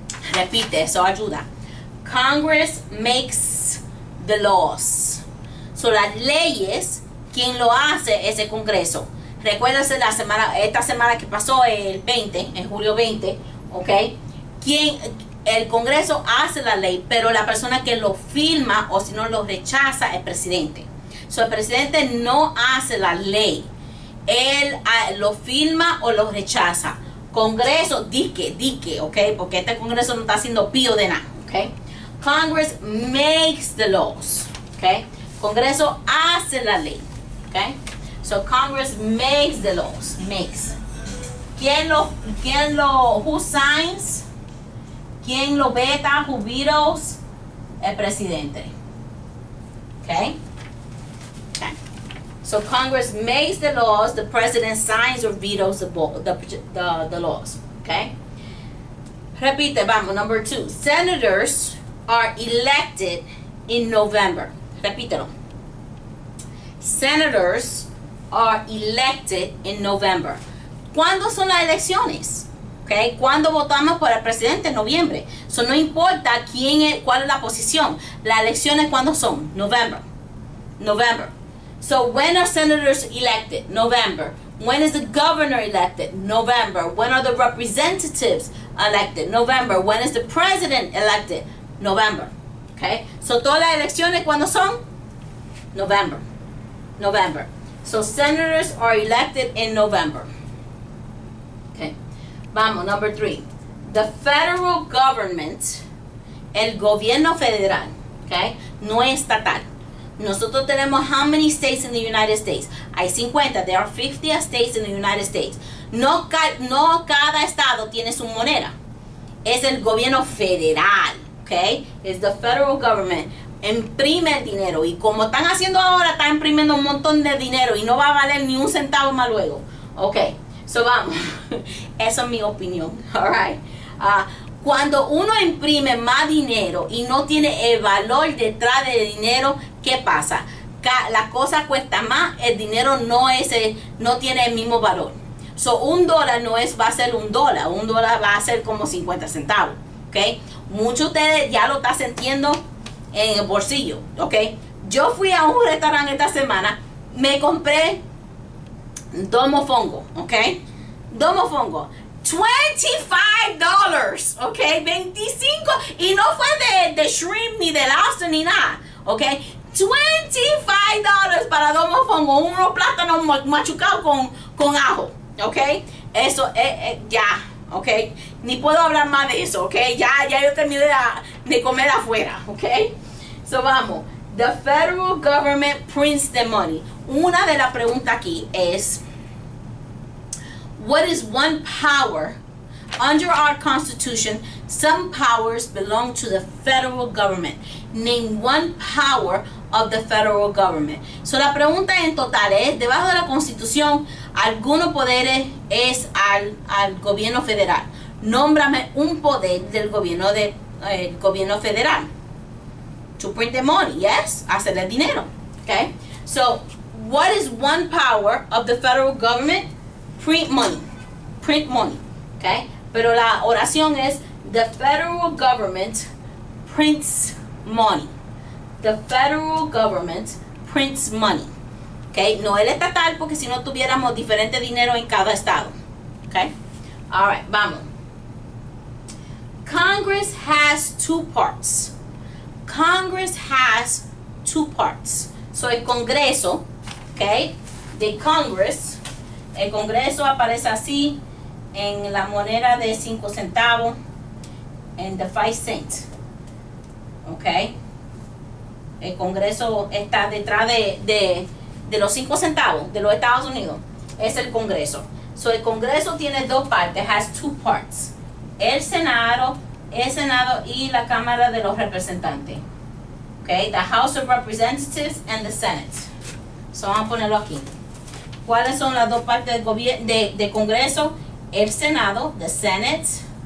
Repite, eso ayuda. Congress makes the laws. So, las leyes, quien lo hace es el Congreso. Recuérdense esta semana que pasó, el 20, en julio 20, ¿ok? El Congreso hace la ley, pero la persona que lo firma o si no lo rechaza es el presidente. So, el presidente no hace la ley. Él lo firma o lo rechaza. Congreso, dique, ¿ok? Porque este Congreso no está haciendo pío de nada, ¿ok? Congress makes the laws, ¿ok? Congreso hace la ley, ¿ok? So, Congress makes the laws, makes. Who signs? ¿Quién lo veta? Who vetoes? El presidente, ¿ok? So Congress makes the laws, the president signs or vetoes the laws. Okay? Repite, vamos, number 2. Senators are elected in November. Repítelo. Senators are elected in November. ¿Cuándo son las elecciones? Okay? ¿Cuándo votamos por el presidente? En noviembre. So no importa cuál es la posición. Las elecciones, ¿cuándo son? November. So when are senators elected? November. When is the governor elected? November. When are the representatives elected? November. When is the president elected? November. Okay? So todas las elecciones, ¿cuándo son? November. So senators are elected in November. Okay. Vamos, number 3. The federal government, el gobierno federal, okay, no es estatal. Nosotros tenemos how many states in the United States? Hay 50. There are 50 states in the United States. No cada estado tiene su moneda. Es el gobierno federal, okay? Es the federal government. Imprime el dinero. Y como están haciendo ahora, están imprimiendo un montón de dinero y no va a valer ni un centavo más luego. Okay, so vamos. Esa es mi opinión. All right. Cuando uno imprime más dinero y no tiene el valor detrás del dinero, ¿qué pasa? La cosa cuesta más, el dinero no tiene el mismo valor. So, $1 va a ser $1. $1 va a ser como 50 centavos. ¿Ok? Muchos de ustedes ya lo están sintiendo en el bolsillo. ¿Ok? Yo fui a un restaurante esta semana, me compré dos mofongos. ¿Ok? Dos mofongos. $25, ok, 25, y no fue de shrimp ni de lobster ni nada, ok, $25 para dos mofongos, unos plátanos machucados con ajo, ok, eso ya, ok, ni puedo hablar más de eso, ok, ya yo terminé de comer afuera, ok, so vamos, the federal government prints the money. Una de las preguntas aquí es, what is one power? Under our Constitution, some powers belong to the federal government. Name one power of the federal government. So la pregunta en total es, debajo de la Constitución, algunos poderes es al gobierno federal. Nómbrame un poder del gobierno federal. To print the money, yes, hacer el dinero. Okay? So, what is one power of the federal government? Print money. Print money. Okay? Pero la oración es, the federal government prints money. The federal government prints money. Okay? No el estatal, porque si no tuviéramos diferente dinero en cada estado. Okay? Alright, vamos. Congress has two parts. Congress has two parts. So el Congreso, okay, de Congress, el Congreso aparece así en la moneda de 5 centavos, en the 5 cents. Okay. El Congreso está detrás de los 5 centavos de los Estados Unidos. Es el Congreso. So el Congreso tiene dos partes, has two parts. El Senado y la Cámara de los Representantes. Okay, the House of Representatives and the Senate. So vamos a ponerlo aquí. ¿Cuáles son las dos partes del Congreso? El Senado, the Senate,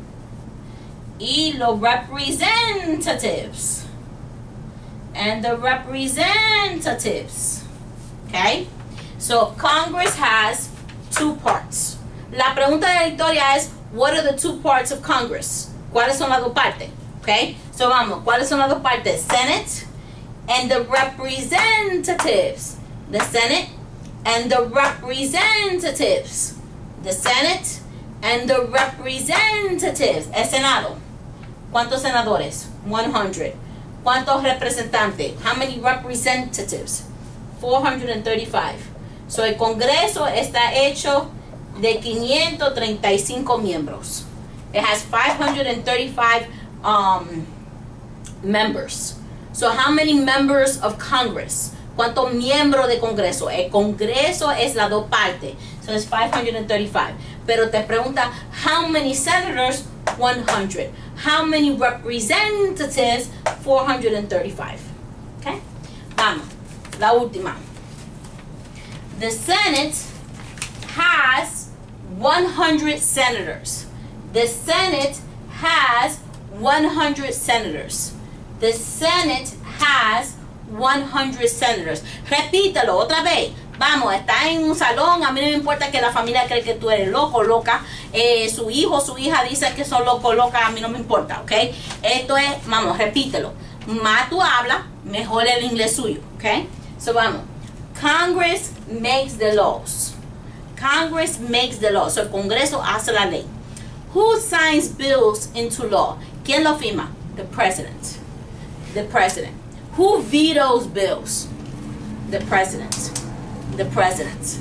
y los Representatives. And the Representatives. Okay? So Congress has two parts. La pregunta de la historia es, what are the two parts of Congress? ¿Cuáles son las dos partes? Okay? So vamos, ¿cuáles son las dos partes? Senate and the representatives. The Senate and the representatives. The Senate and the representatives. El Senado. ¿Cuántos senadores? 100. ¿Cuántos representantes? How many representatives? 435. So el Congreso está hecho de 535 miembros. It has 535 members. So how many members of Congress? ¿Cuántos miembros de Congreso? El Congreso es las dos partes. So it's 535. Pero te pregunta, how many senators? 100. How many representatives? 435. Okay? Vamos. La última. The Senate has 100 senators. The Senate has 100 senators. The Senate has 100 senators. Repítelo otra vez. Vamos, está en un salón. A mí no me importa que la familia cree que tú eres loco, loca. Su hijo, su hija dice que son loco, loca. A mí no me importa, ¿ok? Esto es, vamos, repítelo. Más tú hablas, mejor el inglés suyo, ¿ok? So vamos. Congress makes the laws. Congress makes the law. So el Congreso hace la ley. Who signs bills into law? ¿Quién lo firma? The president. The president. Who vetoes bills? The president. The president.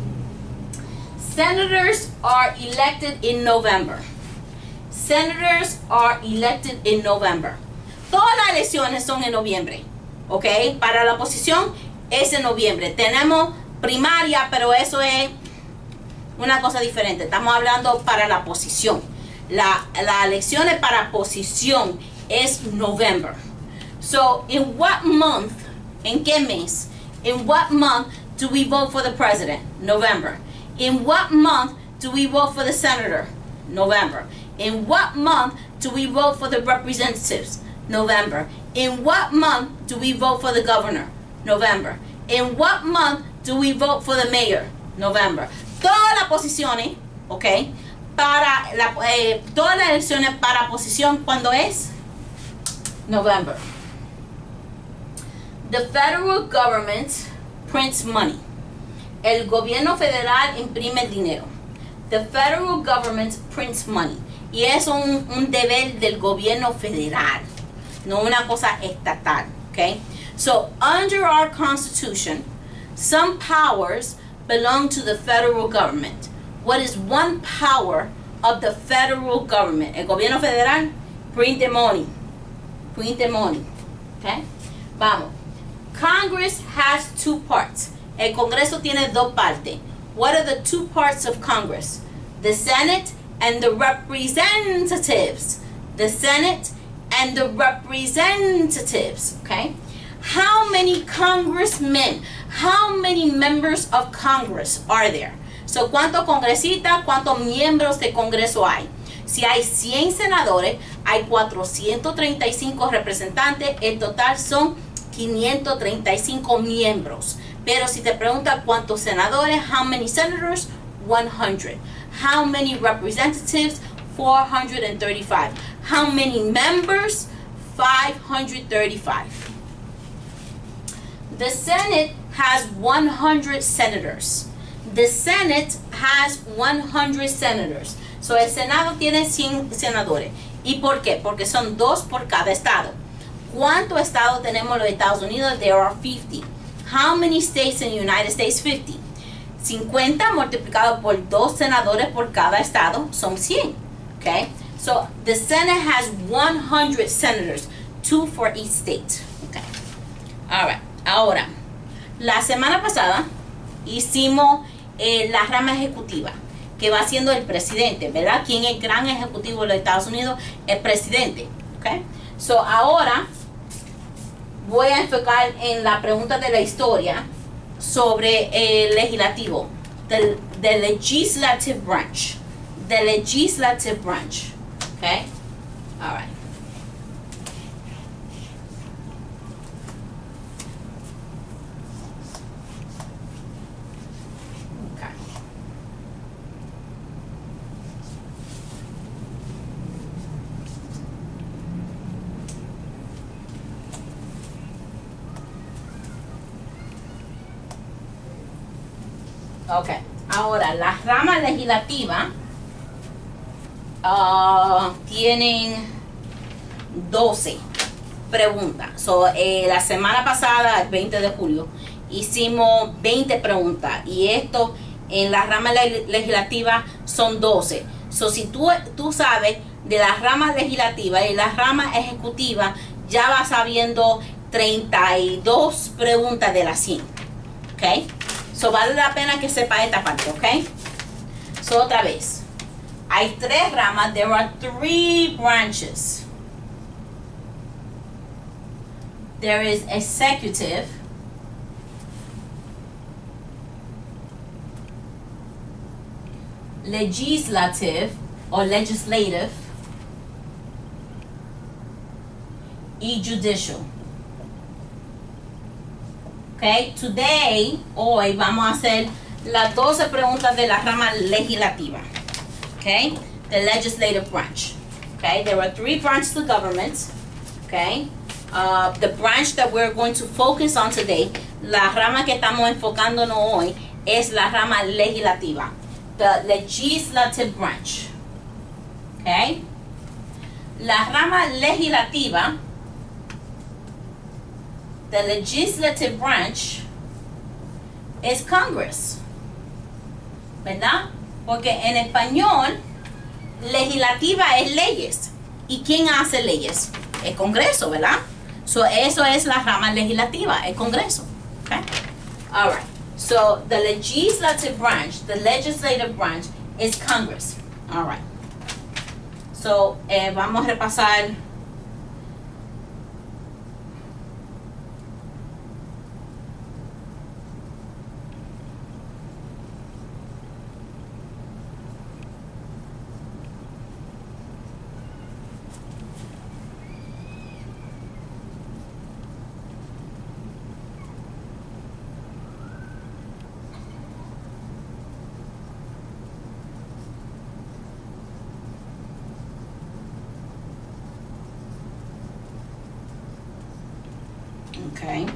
Senators are elected in November. Senators are elected in November. Todas las elecciones son en noviembre. ¿Ok? Para la oposición es en noviembre. Tenemos primaria, pero eso es una cosa diferente. Estamos hablando para la posición. Las elecciones para posición es November. So, in what month, en qué mes, in what month do we vote for the president? November. In what month do we vote for the senator? November. In what month do we vote for the representatives? November. In what month do we vote for the governor? November. In what month do we vote for the mayor? November. Todas las posiciones, ¿ok? Para todas las elecciones para posición, ¿cuándo es? November. The federal government prints money. El gobierno federal imprime el dinero. The federal government prints money. Y es un deber del gobierno federal, no una cosa estatal, ¿ok? So, under our Constitution, some powers belong to the federal government. What is one power of the federal government? El gobierno federal, print the money. Print the money. Okay? Vamos. Congress has two parts. El Congreso tiene dos partes. What are the two parts of Congress? The Senate and the representatives. The Senate and the representatives. Okay? How many congressmen, how many members of Congress are there? So, ¿cuántos congresistas, cuántos miembros de Congreso hay? Si hay 100 senadores, hay 435 representantes, el total son 535 miembros. Pero si te pregunta cuántos senadores, how many senators? 100. How many representatives? 435. How many members? 535. The Senate has 100 senators. The Senate has 100 senators. So el Senado tiene 100 senadores. ¿Y por qué? Porque son dos por cada estado. ¿Cuántos estados tenemos en los Estados Unidos? There are 50. How many states in the United States? 50. 50 multiplicado por dos senadores por cada estado son 100. Okay? So the Senate has 100 senators, 2 for each state. Okay. All right. Ahora, la semana pasada hicimos la rama ejecutiva, que va siendo el presidente, ¿verdad? ¿Quién es el gran ejecutivo de los Estados Unidos? El presidente. Okay? So, ahora voy a enfocar en la pregunta de la historia sobre el legislativo, the legislative branch. The legislative branch. Okay? All right. Ok, ahora la rama legislativa tienen 12 preguntas. La semana pasada, el 20 de julio, hicimos 20 preguntas y esto en la rama legislativa son 12. Si tú sabes de la rama legislativa y la rama ejecutiva, ya vas sabiendo 32 preguntas de las 100. Ok, vale la pena que sepa esta parte. Ok, otra vez, hay 3 ramas. There are 3 branches. There is executive, legislative or legislative, y judicial. Okay, hoy vamos a hacer las 12 preguntas de la rama legislativa. Okay, the legislative branch. Okay, there are 3 branches of government. Okay, the branch that we're going to focus on today, la rama que estamos enfocándonos hoy, es la rama legislativa, the legislative branch. Okay, la rama legislativa, the legislative branch, es Congress, ¿verdad? Porque en español, legislativa es leyes. ¿Y quién hace leyes? El Congreso, ¿verdad? Eso es la rama legislativa, el Congreso. Okay? All right. So, the legislative branch, the legislative branch is Congress. All right. Vamos a repasar. Okay.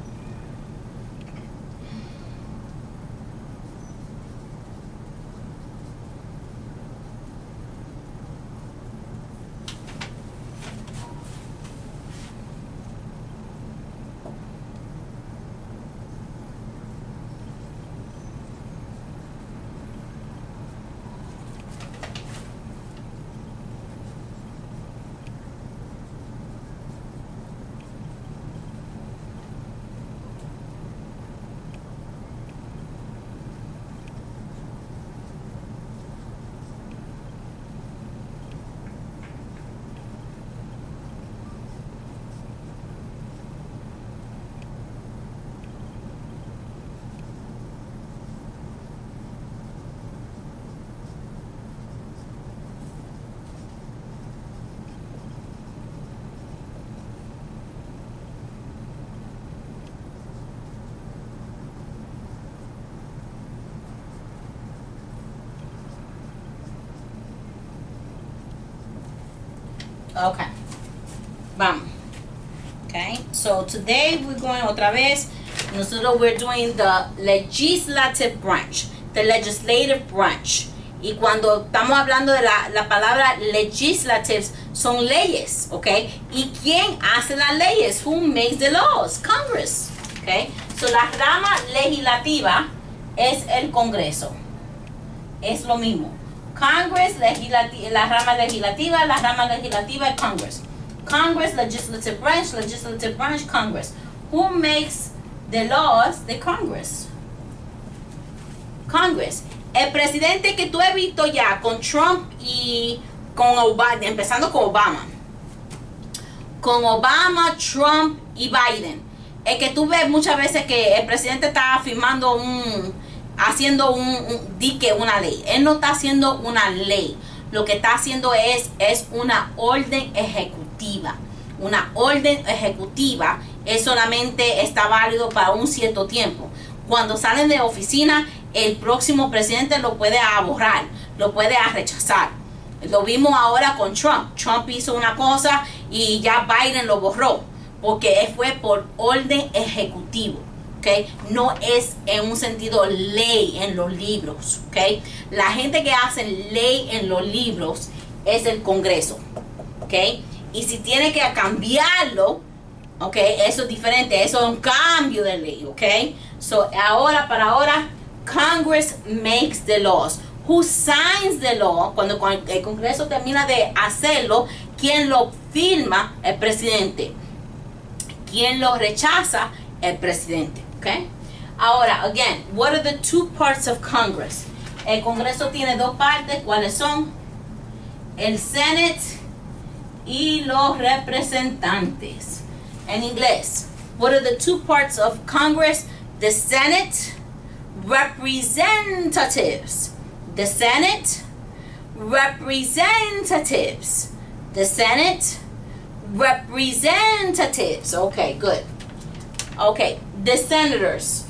Okay. Vamos. Okay. So today we're going otra vez. Nosotros we're doing the legislative branch, the legislative branch. Y cuando estamos hablando de la palabra legislatives, son leyes, okay? ¿Y quién hace las leyes? Who makes the laws? Congress, okay? So la rama legislativa es el Congreso. Es lo mismo. Congress, la rama legislativa es Congress. Congress, legislative branch, Congress. Who makes the laws? The Congress. Congress. El presidente que tú has visto ya con Trump y con Obama, empezando con Obama. Con Obama, Trump y Biden. El que tú ves muchas veces que el presidente está firmando haciendo una ley. Él no está haciendo una ley. Lo que está haciendo es una orden ejecutiva. Una orden ejecutiva es solamente está válido para un cierto tiempo. Cuando salen de oficina, el próximo presidente lo puede borrar, lo puede rechazar. Lo vimos ahora con Trump. Trump hizo una cosa y ya Biden lo borró, porque fue por orden ejecutivo. Okay, no es en un sentido ley en los libros. Okay, la gente que hace ley en los libros es el Congreso. Okay, y si tiene que cambiarlo, okay, eso es diferente, eso es un cambio de ley. Okay, so para ahora, Congress makes the laws. Who signs the law? Cuando el Congreso termina de hacerlo, ¿quién lo firma? El presidente. ¿Quién lo rechaza? El presidente. Okay. Ahora, again, what are the two parts of Congress? El Congreso tiene dos partes. ¿Cuáles son? El Senate y los representantes. En inglés, what are the two parts of Congress? The Senate, representatives. The Senate, representatives. The Senate, representatives. Okay, good. Okay, the senators.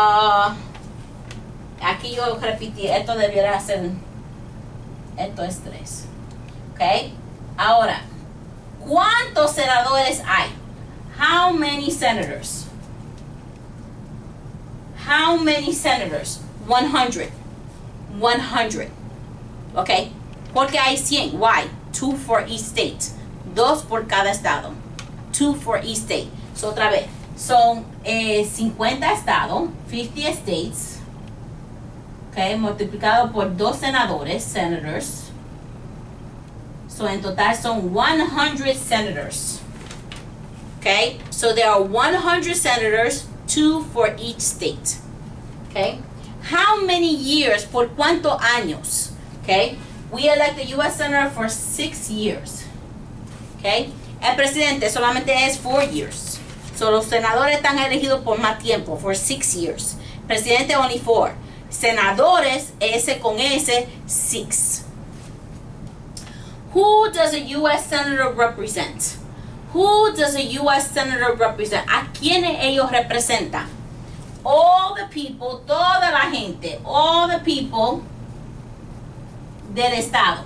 Aquí yo repetí, esto debiera ser, esto es 3. Okay, ahora, ¿cuántos senadores hay? How many senators? How many senators? 100. 100. Okay, porque hay 100. Why? 2 for each state. 2 por cada estado. 2 for each state. So, otra vez. Son 50 estados, 50 states, okay, multiplicado por 2 senadores, senators. So en total son 100 senators. Okay, so there are 100 senators, 2 for each state. Okay, how many years? ¿Por cuántos años? Okay, we elect the U.S. Senator for 6 years. Okay, el presidente solamente es 4 years. So, los senadores están elegidos por más tiempo, for 6 years. Presidente only 4. Senadores, S con S, 6. Who does a U.S. Senator represent? Who does a U.S. Senator represent? ¿A quiénes ellos representan? All the people, toda la gente, all the people del estado.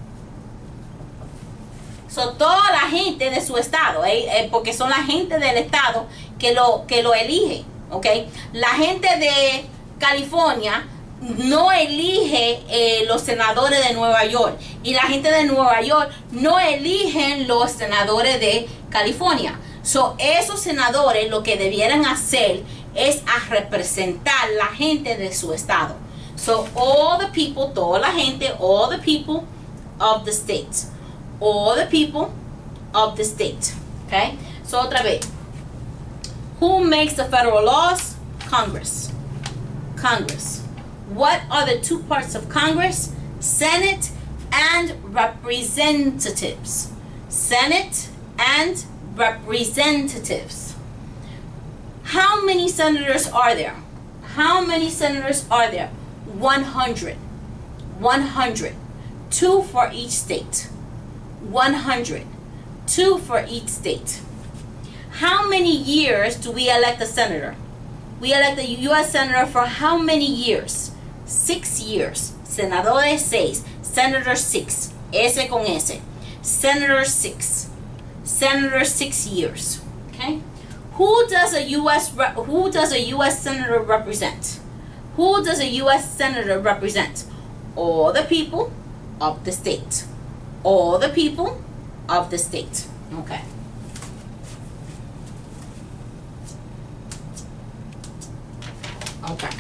So, toda la gente de su estado, porque son la gente del estado que lo elige, ¿okay? La gente de California no elige los senadores de Nueva York, y la gente de Nueva York no eligen los senadores de California. So, esos senadores lo que debieran hacer es a representar la gente de su estado. So, all the people, toda la gente, all the people of the states. All the people of the state. Okay? So otra vez. Who makes the federal laws? Congress. Congress. What are the two parts of Congress? Senate and representatives. Senate and representatives. How many senators are there? How many senators are there? 100. 100. 2 for each state. 100. 2 for each state. How many years do we elect a senator? We elect a U.S. senator for how many years? 6 years. Senadores 6. Senator 6. S con S. Senator 6. Senator 6 years. Okay? Who does a U.S. senator represent? Who does a U.S. senator represent? All the people of the state. All the people of the state. Okay. Okay.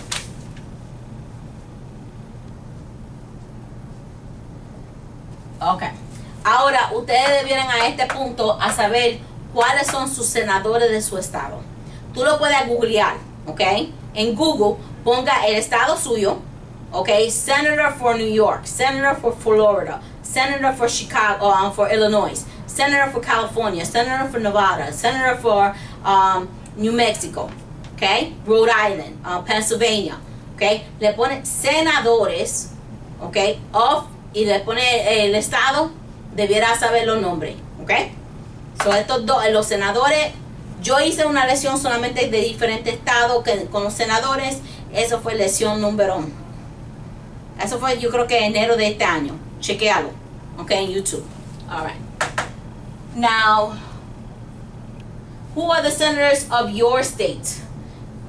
Okay. Ahora, ustedes debieran a este punto a saber cuáles son sus senadores de su estado. Tú lo puedes googlear, ¿ok? En Google, ponga el estado suyo, ¿ok? Senator for New York, Senator for Florida, Senator for Chicago, for Illinois, Senator for California, Senator for Nevada, Senator for New Mexico, ¿ok? Rhode Island, Pennsylvania, ¿ok? Le pone senadores, ¿ok? Y le pone el estado, debiera saber los nombres, ¿ok? So, estos dos, los senadores, yo hice una lección solamente de diferentes estados con los senadores. Eso fue lección número 1. Eso fue, yo creo que enero de este año. Chequealo, ok, en YouTube. All right. Now, who are the senators of your state?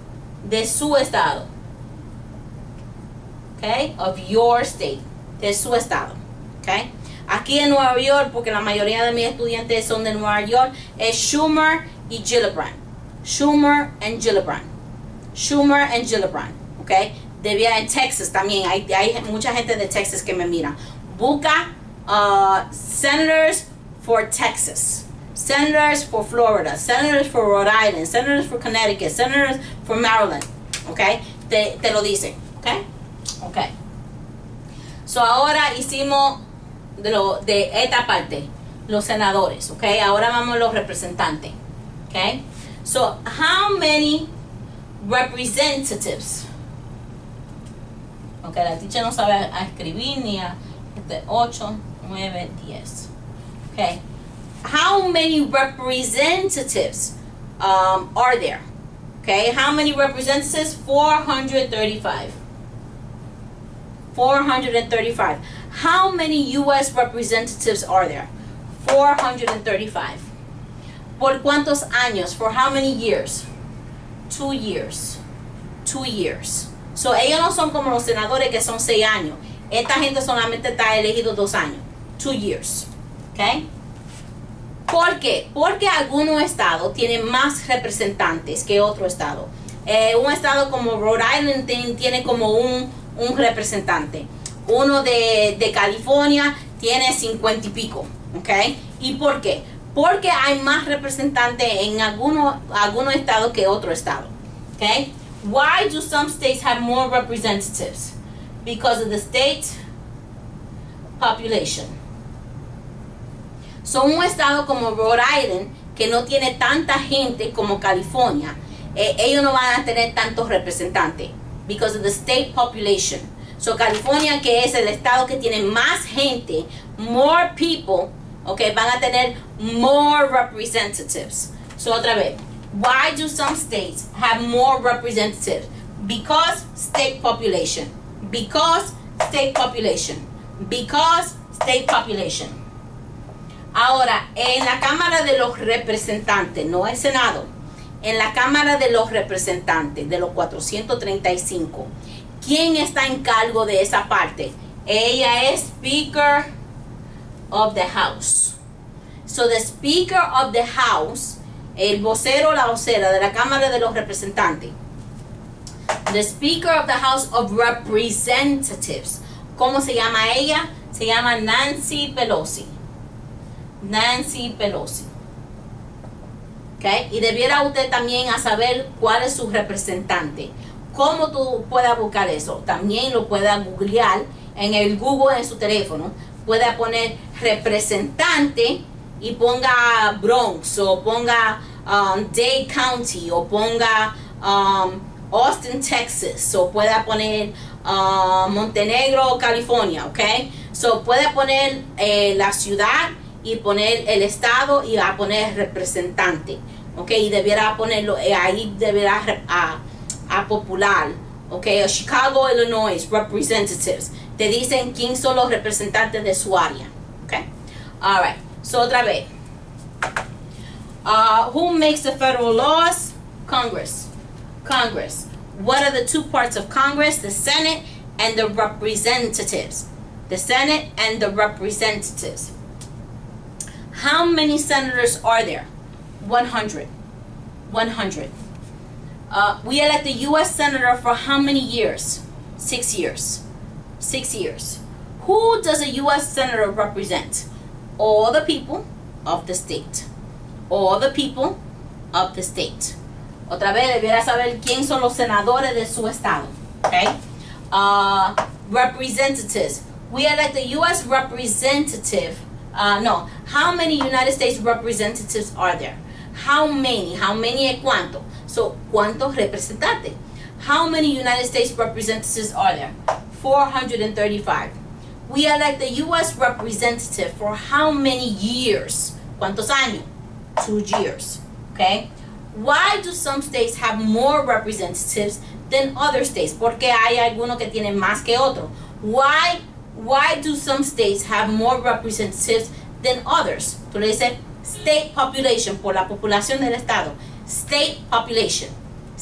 de su estado. Okay, of your state, de su estado. Okay, aquí en Nueva York, porque la mayoría de mis estudiantes son de Nueva York, es Schumer y Gillibrand. Schumer and Gillibrand. Schumer and Gillibrand. Okay, debía en Texas también. Hay mucha gente de Texas que me mira. Busca senators for Texas, senators for Florida, senators for Rhode Island, senators for Connecticut, senators for Maryland. Okay, te lo dicen. Okay. Okay. So ahora hicimos de esta parte, los senadores. Okay. Ahora vamos a los representantes. Okay. So how many representatives? Okay, la teacher no sabe a escribir ni a 8, 9, 10. Okay. How many representatives are there? Okay. How many representatives? 435. 435. How many U.S. representatives are there? 435. ¿Por cuántos años? For how many years? 2 years. 2 years. So, ellos no son como los senadores que son 6 años. Esta gente solamente está elegido 2 años. 2 years. Okay? ¿Por qué? Porque algunos estados tienen más representantes que otro estado. Un estado como Rhode Island tiene como un representante. Uno de California tiene 50 y pico. ¿Okay? ¿Y por qué? Porque hay más representantes en algunos estados que otro estado. ¿Okay? Why do some states have more representatives? Because of the state population. So, un estado como Rhode Island, que no tiene tanta gente como California, ellos no van a tener tantos representantes. Because of the state population. So, California, que es el estado que tiene más gente, more people, okay, van a tener more representatives. So, otra vez. Why do some states have more representatives? Because state population. Because state population. Because state population. Ahora, en la Cámara de los Representantes, no el Senado, en la Cámara de los Representantes, de los 435, ¿quién está en cargo de esa parte? Ella es Speaker of the House. So, the Speaker of the House, el vocero o la vocera de la Cámara de los Representantes, the Speaker of the House of Representatives, ¿cómo se llama ella? Se llama Nancy Pelosi. Nancy Pelosi. Okay. Y debiera usted también a saber cuál es su representante. ¿Cómo tú puedas buscar eso? También lo puedas googlear en el Google en su teléfono. Puede poner representante y ponga Bronx o ponga Dade County o ponga Austin, Texas, o pueda poner Montenegro, California, ¿ok? So puede poner la ciudad y poner el estado y va a poner representante, ¿ok? Y debiera ponerlo, ahí deberá a popular, ¿ok? Chicago, Illinois, representatives. Te dicen quién son los representantes de su área, ¿ok? All right, so otra vez. Who makes the federal laws? Congress. Congress. What are the two parts of Congress? The Senate and the representatives. The Senate and the representatives. How many senators are there? 100. 100. We elect a U.S. senator for how many years? 6 years. 6 years. Who does a U.S. senator represent? All the people of the state. All the people of the state. Otra vez debiera saber quién son los senadores de su estado. Okay? Representatives. We elect a U.S. representative. No. How many United States representatives are there? How many? How many es cuánto? So, ¿cuántos representantes? How many United States representatives are there? 435. We elect a U.S. representative for how many years? ¿Cuántos años? 2 years. Okay? Why do some states have more representatives than other states? Porque hay algunos que tienen más que otros. Why do some states have more representatives than others? Tú le dices state population, por la población del estado. State population.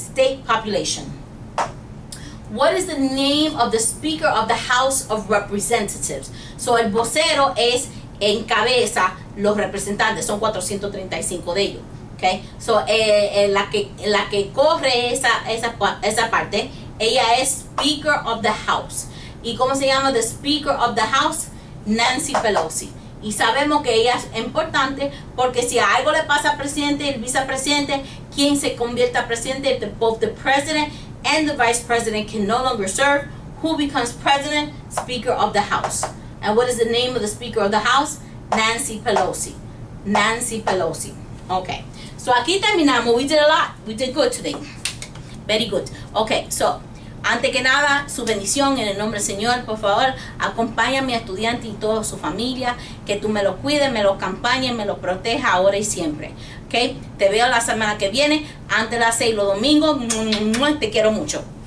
state population. What is the name of the Speaker of the House of Representatives? So el vocero es encabeza los representantes, son 435 de ellos. Okay? So la que corre esa parte, ella es Speaker of the House. ¿Y cómo se llama the Speaker of the House? Nancy Pelosi. Y sabemos que ella es importante porque si algo le pasa al presidente y el vicepresidente, quien se convierta a presidente, both the president and the vice president can no longer serve. Who becomes president? Speaker of the House. And what is the name of the Speaker of the House? Nancy Pelosi. Nancy Pelosi. Okay. So aquí terminamos. We did a lot. We did good today. Very good. Okay. So, antes que nada, su bendición en el nombre del Señor. Por favor, acompaña a mi estudiante y toda su familia. Que tú me lo cuides, me lo acompañes, me lo proteja ahora y siempre. Okay. Te veo la semana que viene. Antes de las 6 los domingos. Te quiero mucho.